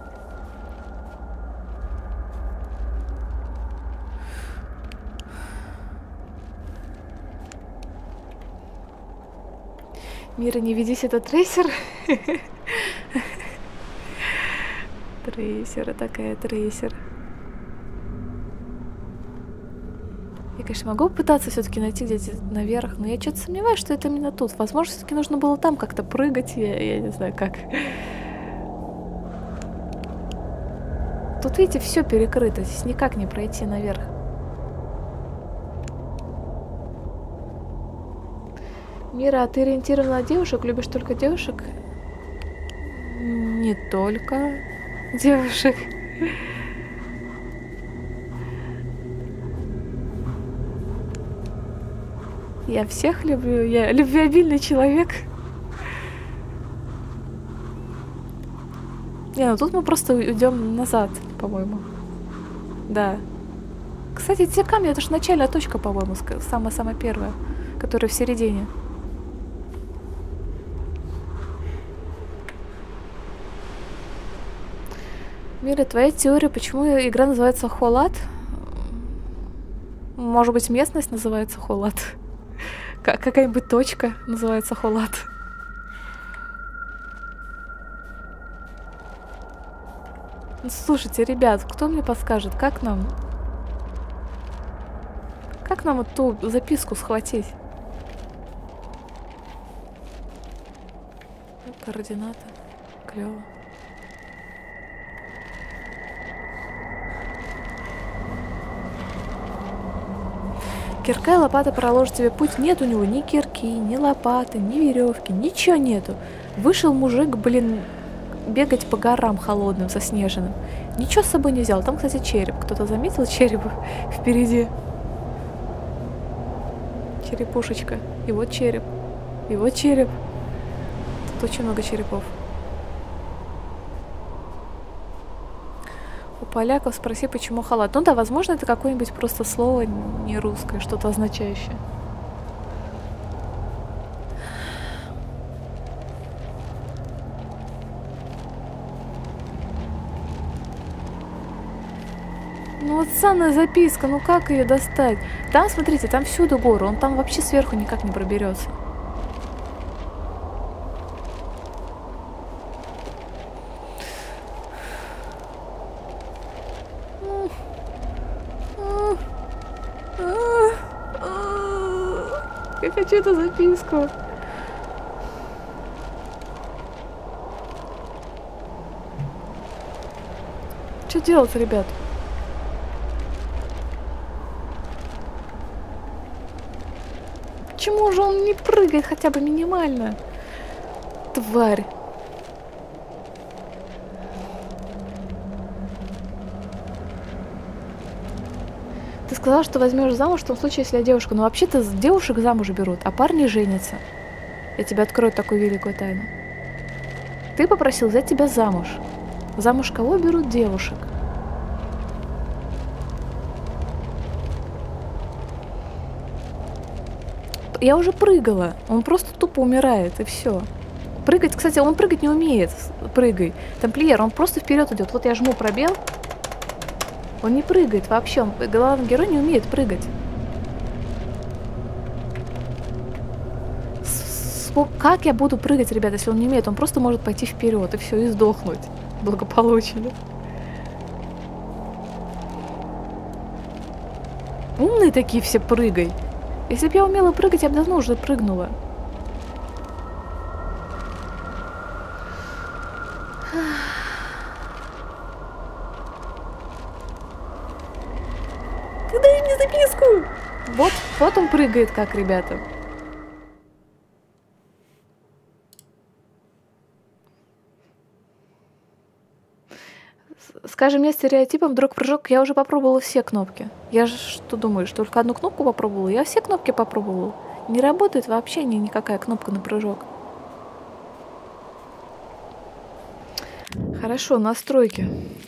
[SPEAKER 1] Мира, не ведись, это трейсер. Трейсера такая, трейсер. Я, конечно, могу попытаться все-таки найти где-то наверх, но я что-то сомневаюсь, что это именно тут. Возможно, все-таки нужно было там как-то прыгать, я, я не знаю как. Тут, видите, все перекрыто, здесь никак не пройти наверх. Мира, а ты ориентирована на девушек? Любишь только девушек? Не только девушек. Я всех люблю. Я любвеобильный человек. Не, ну тут мы просто уйдем назад, по-моему. Да. Кстати, те камни, это же начальная точка, по-моему, самая-самая первая, которая в середине. Мира, твоя теория, почему игра называется Холат? Может быть, местность называется Холат? Какая-нибудь точка называется Холат? Слушайте, ребят, кто мне подскажет, как нам... Как нам эту записку схватить? Координаты. Клево. Кирка и лопата проложат тебе путь. Нет у него ни кирки, ни лопаты, ни веревки, ничего нету. Вышел мужик, блин, бегать по горам холодным, заснеженным. Ничего с собой не взял. Там, кстати, череп. Кто-то заметил череп впереди? Черепушечка. И вот череп. И вот череп. Тут очень много черепов. У поляков спроси, почему халат. Ну да, возможно, это какое-нибудь просто слово не русское, что-то означающее. Ну вот самая записка, ну как ее достать? Там, смотрите, там всюду горы, он там вообще сверху никак не проберется. Я хочу эту записку. Что делать, ребят? Почему же он не прыгает хотя бы минимально? Тварь. Ты сказала, что возьмешь замуж в том случае, если я девушка. Но вообще-то девушек замуж берут, а парни женятся. Я тебе открою такую великую тайну. Ты попросил взять тебя замуж. Замуж кого берут? Девушек. Я уже прыгала. Он просто тупо умирает, и все. Прыгать, кстати, он прыгать не умеет. Прыгай. Тамплиер, он просто вперед идет. Вот я жму пробел. Он не прыгает вообще. Он, главный герой не умеет прыгать. С, как я буду прыгать, ребята, если он не умеет? Он просто может пойти вперед и все, и сдохнуть благополучно. Умные такие все, прыгай. Если бы я умела прыгать, я бы давно уже прыгнула. Дай мне записку! Вот, вот он прыгает как, ребята. Скажи мне стереотипом, вдруг прыжок, я уже попробовала все кнопки. Я же что думаешь, только одну кнопку попробовала? Я все кнопки попробовала. Не работает вообще ни, никакая кнопка на прыжок. Хорошо, настройки.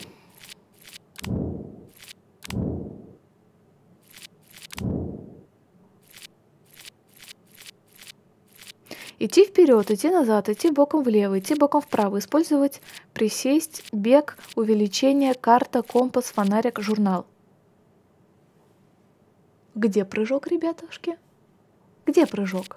[SPEAKER 1] Идти вперед, идти назад, идти боком влево, идти боком вправо, использовать присесть, бег, увеличение, карта, компас, фонарик, журнал. Где прыжок, ребятушки? Где прыжок?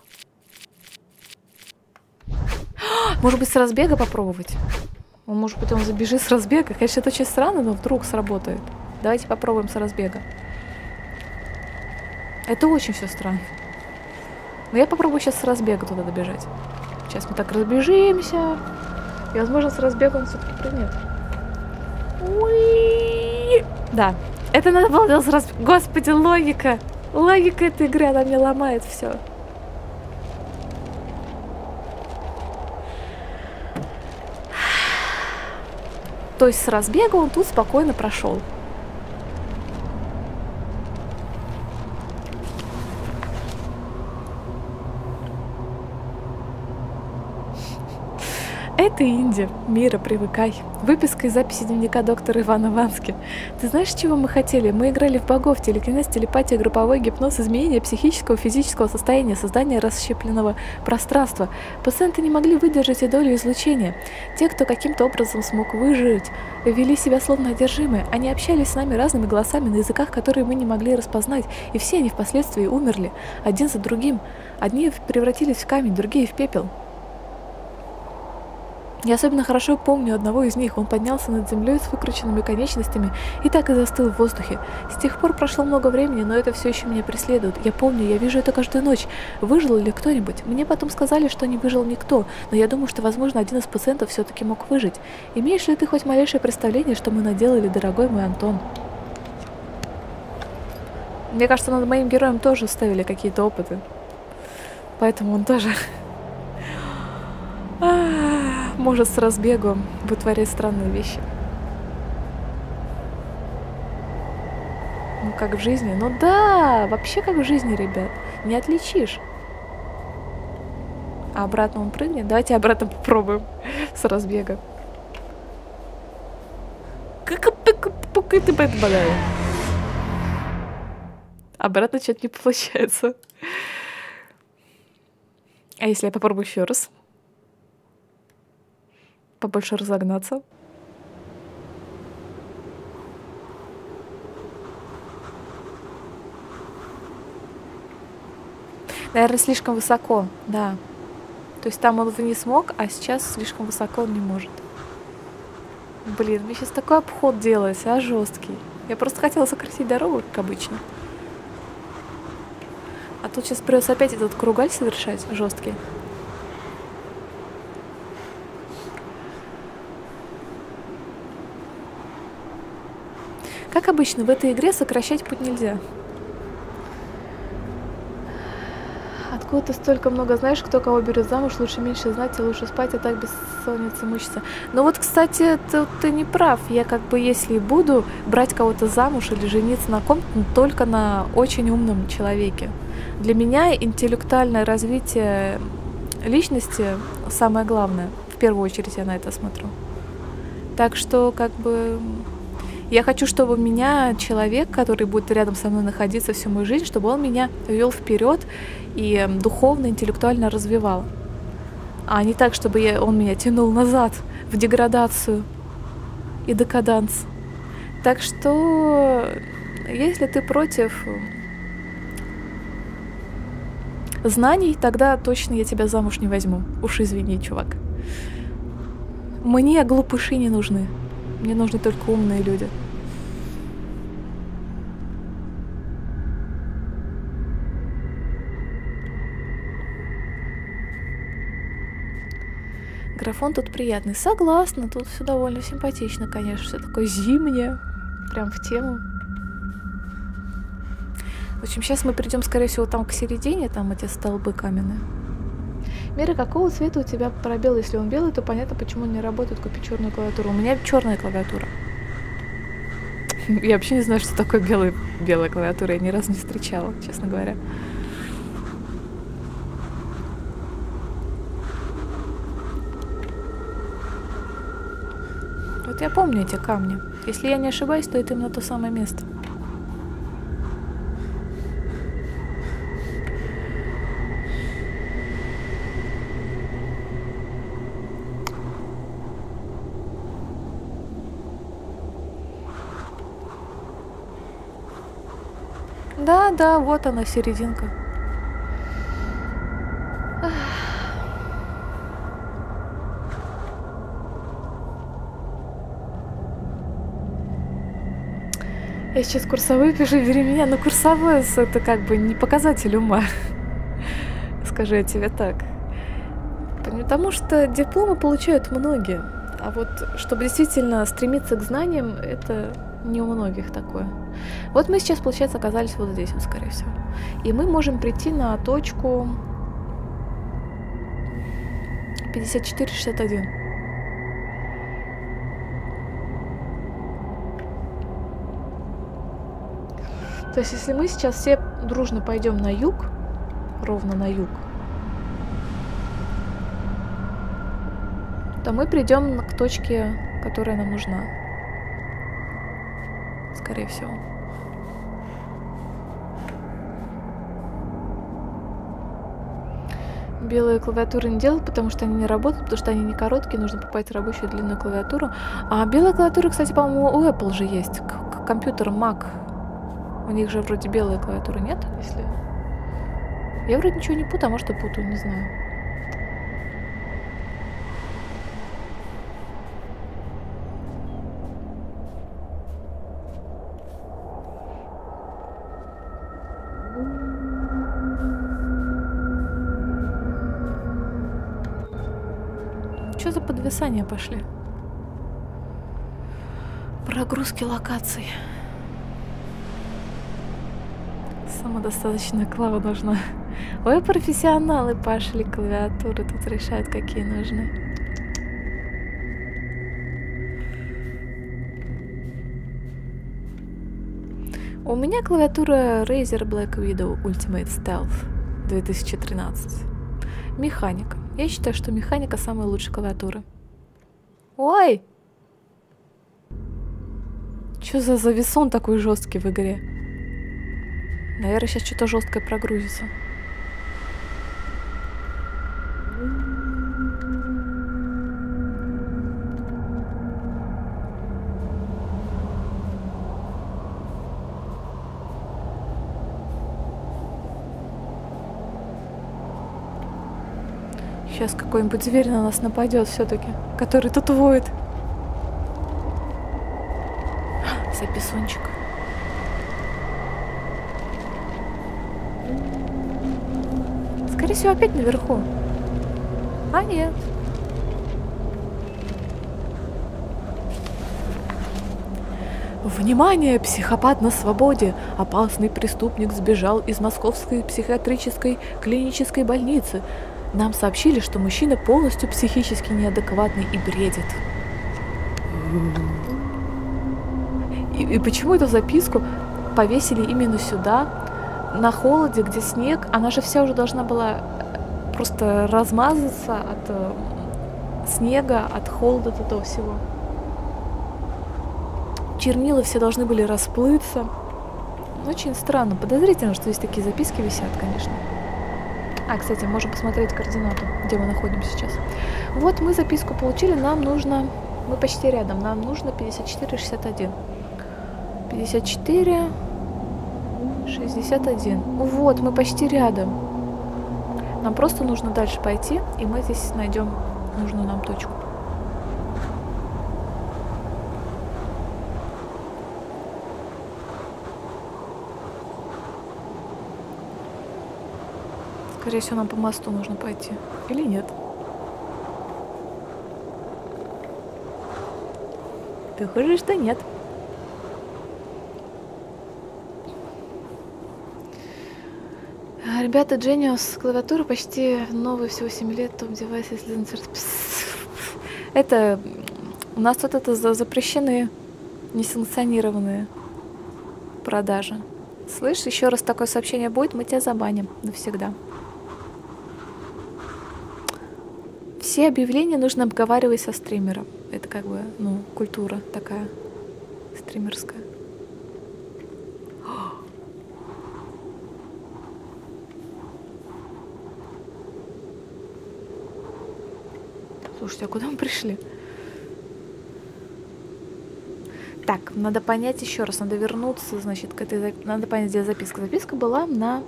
[SPEAKER 1] Может быть, с разбега попробовать? Он, может быть, он забежит с разбега. Конечно, это очень странно, но вдруг сработает. Давайте попробуем с разбега. Это очень все странно. Но я попробую сейчас с разбега туда добежать. Сейчас мы так разбежимся. И, возможно, с разбега он все-таки прыгнет. Уи! Да. Это надо было делать с разбега. Господи, логика. Логика этой игры, она мне ломает все. То есть с разбега он тут спокойно прошел. Это Инди. Мира, привыкай. Выписка из записи дневника доктора Ивана Вански. Ты знаешь, чего мы хотели? Мы играли в богов, телекинез, телепатия, групповой гипноз, изменение психического, физического состояния, создание расщепленного пространства. Пациенты не могли выдержать и долю излучения. Те, кто каким-то образом смог выжить, вели себя словно одержимые. Они общались с нами разными голосами на языках, которые мы не могли распознать. И все они впоследствии умерли. Один за другим. Одни превратились в камень, другие в пепел. Я особенно хорошо помню одного из них. Он поднялся над землей с выкрученными конечностями и так и застыл в воздухе. С тех пор прошло много времени, но это все еще меня преследует. Я помню, я вижу это каждую ночь. Выжил ли кто-нибудь? Мне потом сказали, что не выжил никто, но я думаю, что, возможно, один из пациентов все-таки мог выжить. Имеешь ли ты хоть малейшее представление, что мы наделали, дорогой мой Антон? Мне кажется, над моим героем тоже ставили какие-то опыты. Поэтому он тоже... может с разбегу вытворять странные вещи. Ну, как в жизни. Ну да, вообще как в жизни, ребят. Не отличишь. А обратно он прыгнет? Давайте обратно попробуем с разбега. Как ты попадаю? Обратно что-то не получается. А если я попробую еще раз? Побольше разогнаться. Наверное, слишком высоко, да. То есть там он не смог, а сейчас слишком высоко он не может. Блин, мне сейчас такой обход делается, а жесткий. Я просто хотела сократить дорогу, как обычно. А тут сейчас придется опять этот кругаль совершать жесткий. Как обычно, в этой игре сокращать путь нельзя. Откуда ты столько много знаешь, кто кого берет замуж, лучше меньше знать и лучше спать, а так бессонница мучиться. Ну вот, кстати, ты, ты не прав. Я как бы, если буду брать кого-то замуж или жениться на ком-то, ну, только на очень умном человеке. Для меня интеллектуальное развитие личности самое главное. В первую очередь я на это смотрю. Так что, как бы... Я хочу, чтобы меня человек, который будет рядом со мной находиться всю мою жизнь, чтобы он меня вел вперед и духовно, интеллектуально развивал. А не так, чтобы я, он меня тянул назад, в деградацию и декаданс. Так что, если ты против знаний, тогда точно я тебя замуж не возьму. Уж извини, чувак. Мне глупыши не нужны. Мне нужны только умные люди. Графон тут приятный. Согласна, тут все довольно симпатично, конечно. Все такое зимнее. Прям в тему. В общем, сейчас мы придем, скорее всего, там к середине, там эти столбы каменные. Мира, какого цвета у тебя пробел? Если он белый, то понятно, почему он не работает. Купи черную клавиатуру. У меня черная клавиатура. Я вообще не знаю, что такое белый, белая клавиатура. Я ни разу не встречала, честно говоря. Вот я помню эти камни. Если я не ошибаюсь, то это именно то самое место. Да, да, вот она, серединка. Я сейчас курсовую пишу, бери меня, но курсовую это как бы не показатель ума. Скажу я тебе так. Потому что дипломы получают многие. А вот чтобы действительно стремиться к знаниям, это не у многих такое. Вот мы сейчас, получается, оказались вот здесь, вот, скорее всего. И мы можем прийти на точку пятьдесят четыре шестьдесят один. То есть, если мы сейчас все дружно пойдем на юг, ровно на юг, то мы придем к точке, которая нам нужна. Скорее всего. Белые клавиатуры не делают, потому что они не работают, потому что они не короткие, нужно покупать рабочую длинную клавиатуру. А белая клавиатура, кстати, по-моему, у Apple же есть, к, к компьютерам Mac. У них же вроде белая клавиатура, нет? Если... Я вроде ничего не путаю, а может и путаю, не знаю. Что за подвисания пошли? Прогрузки локаций. Самодостаточная клава нужна. Ой, профессионалы пошли, клавиатуры тут решают, какие нужны. У меня клавиатура Razer Black Widow Ultimate Stealth две тысячи тринадцать. Механика. Я считаю, что механика самая лучшая клавиатура. Ой! Чё за зависон такой жесткий в игре? Наверное, сейчас что-то жесткое прогрузится. Сейчас какой-нибудь зверь на нас нападет все-таки, который тут воет. Записончик. Скорее всего, опять наверху. А нет. Внимание! Психопат на свободе! Опасный преступник сбежал из московской психиатрической клинической больницы. Нам сообщили, что мужчина полностью психически неадекватный и бредит. И, и почему эту записку повесили именно сюда, на холоде, где снег? Она же вся уже должна была просто размазаться от э, снега, от холода, от этого всего. Чернила все должны были расплыться. Очень странно, подозрительно, что здесь такие записки висят, конечно. А, кстати, можем посмотреть координату, где мы находимся сейчас. Вот мы записку получили, нам нужно... Мы почти рядом, нам нужно пятьдесят четыре шестьдесят один. пятьдесят четыре шестьдесят один. Вот, мы почти рядом. Нам просто нужно дальше пойти, и мы здесь найдем нужную нам точку. Скорее всего, нам по мосту нужно пойти. Или нет? Похоже, что нет. Ребята, Genius клавиатура почти новая, всего семь лет, топ-девайс, если... Это... У нас тут это запрещенные, несанкционированные продажи. Слышь, еще раз такое сообщение будет, мы тебя забаним навсегда. Все объявления нужно обговаривать со стримером. Это как бы, ну, культура такая стримерская. Слушайте, а куда мы пришли? Так, надо понять еще раз, надо вернуться, значит, к этой... Надо понять, где записка. Записка была на...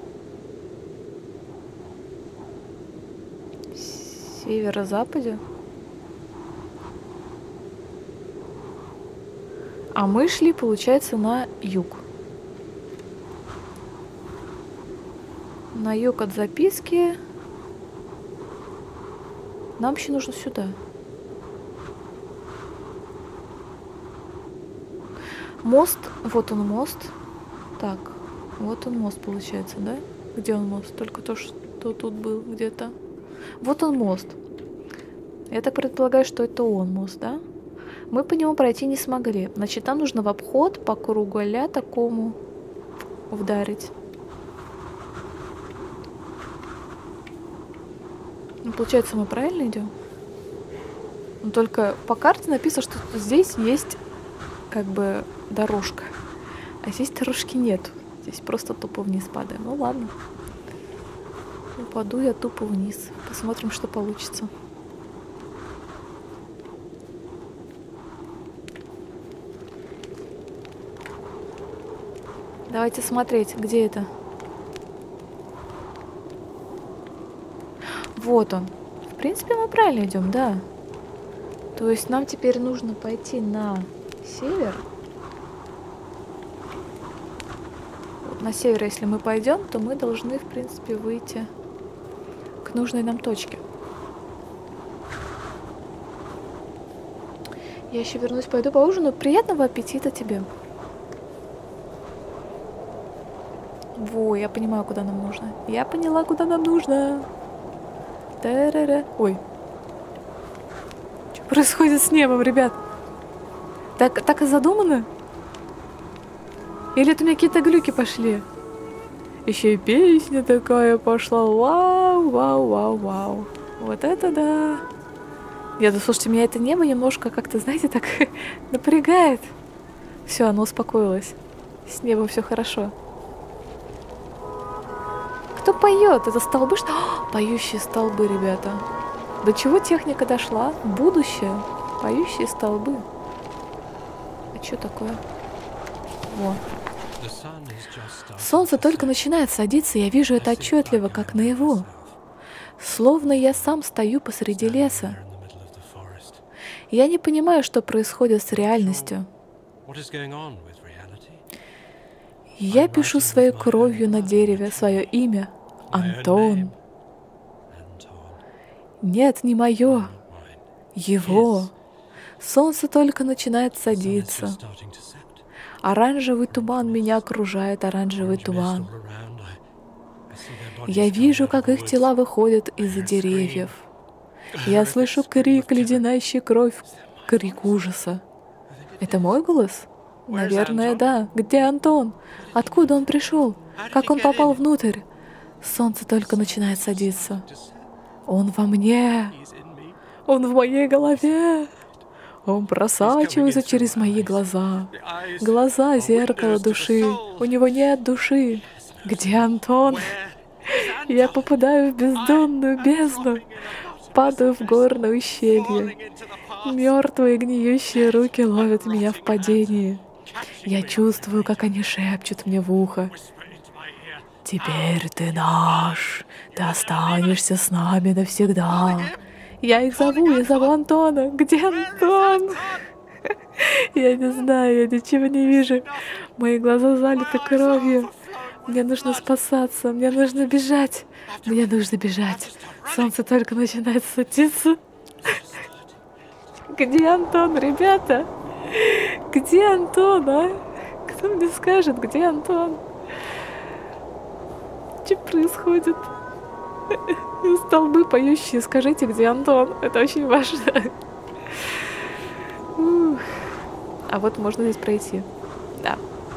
[SPEAKER 1] северо-западе. А мы шли, получается, на юг. На юг от записки. Нам еще нужно сюда. Мост. Вот он мост. Так. Вот он мост, получается, да? Где он мост? Только то, что тут был где-то. Вот он мост. Я так предполагаю, что это он мост, да? Мы по нему пройти не смогли. Значит, нам нужно в обход по кругу а-ля такому вдарить. Ну, получается, мы правильно идем? Но только по карте написано, что здесь есть как бы дорожка. А здесь дорожки нет. Здесь просто тупо вниз падаем. Ну ладно. Упаду я тупо вниз. Посмотрим, что получится. Давайте смотреть, где это. Вот он. В принципе, мы правильно идем, да. То есть нам теперь нужно пойти на север. Вот на север, если мы пойдем, то мы должны, в принципе, выйти к нужной нам точке. Я еще вернусь, пойду поужину. Приятного аппетита тебе. Во, я понимаю, куда нам нужно. Я поняла, куда нам нужно. Та-ра-ра. Ой. Что происходит с небом, ребят? Так, так и задумано? Или это у меня какие-то глюки пошли? Еще и песня такая пошла. Вау, вау, вау, вау. Вот это да. Я, да, слушайте, меня это небо немножко как-то, знаете, так напрягает. Все, оно успокоилось. С небом все хорошо. Кто поет? Это столбы, что? О, поющие столбы, ребята. До чего техника дошла? Будущее. Поющие столбы. А что такое? Во. Солнце только начинает садиться, я вижу это отчетливо, как наяву. Словно я сам стою посреди леса. Я не понимаю, что происходит с реальностью. Я пишу своей кровью на дереве свое имя — Антон. Нет, не мое. Его. Солнце только начинает садиться. Оранжевый туман меня окружает, оранжевый туман. Я вижу, как их тела выходят из-за деревьев. Я слышу крик, леденящий кровь, крик ужаса. Это мой голос? Наверное, да. Где Антон? Откуда он пришел? Как он попал внутрь? Солнце только начинает садиться. Он во мне. Он в моей голове. Он просачивается через мои глаза. Глаза — зеркало души. У него нет души. Где Антон? Я попадаю в бездонную бездну. Падаю в горное ущелье. Мертвые гниющие руки ловят меня в падении. Я чувствую, как они шепчут мне в ухо. Теперь ты наш. Ты останешься с нами навсегда. Я их зову, я зову Антона. Где Антон? Я не знаю, я ничего не вижу. Мои глаза залиты кровью. Мне нужно спасаться, мне нужно бежать. Мне нужно бежать. Солнце только начинает садиться. Где Антон, ребята? Где Антон, а? Кто мне скажет, где Антон? Что происходит? Столбы поющие, скажите, где Антон? Это очень важно. Ух. А вот можно здесь пройти. Да.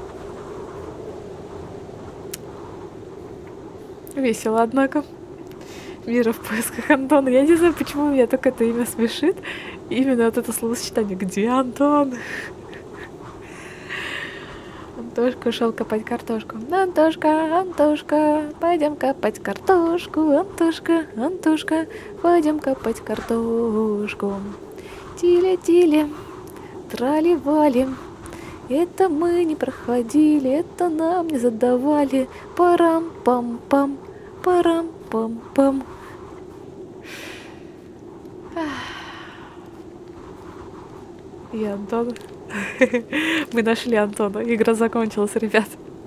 [SPEAKER 1] Весело, однако. Мира в поисках Антона. Я не знаю, почему меня только это имя смешит. Именно вот это словосочетание. Где Антон? Антошка ушел копать картошку. Антошка, Антошка, пойдем копать картошку. Антошка, Антошка, пойдем копать картошку. Тиля-тиля, трали-вали. Это мы не проходили, это нам не задавали. Парам-пам-пам, парам-пам-пам. И Антон. Мы нашли Антона. Игра закончилась, ребят.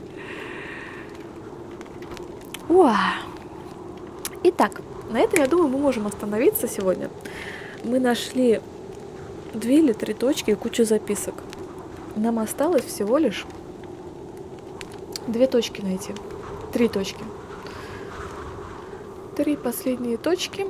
[SPEAKER 1] Уа. Итак, на этом, я думаю, мы можем остановиться сегодня. Мы нашли две или три точки и кучу записок. Нам осталось всего лишь две точки найти. Три точки. Три последние точки.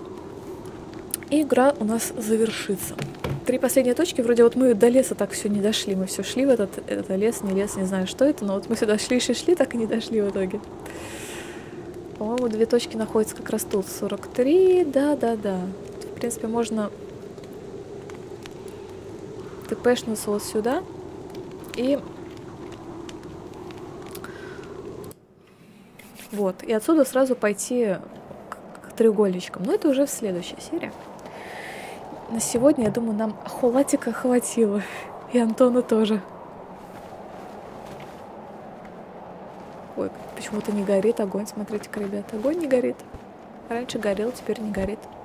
[SPEAKER 1] И игра у нас завершится. Три последние точки, вроде вот мы до леса так все не дошли. Мы все шли в этот это лес, не лес, не знаю, что это, но вот мы сюда шли, шли, шли, так и не дошли в итоге. По-моему, две точки находятся как раз тут. сорок три, да-да-да. В принципе, можно тпшнуться вот сюда. И вот. И отсюда сразу пойти к, к треугольничкам. Но это уже в следующей серии. На сегодня, я думаю, нам холатика хватило. И Антона тоже. Ой, почему-то не горит огонь. Смотрите-ка, ребята, огонь не горит. Раньше горел, теперь не горит.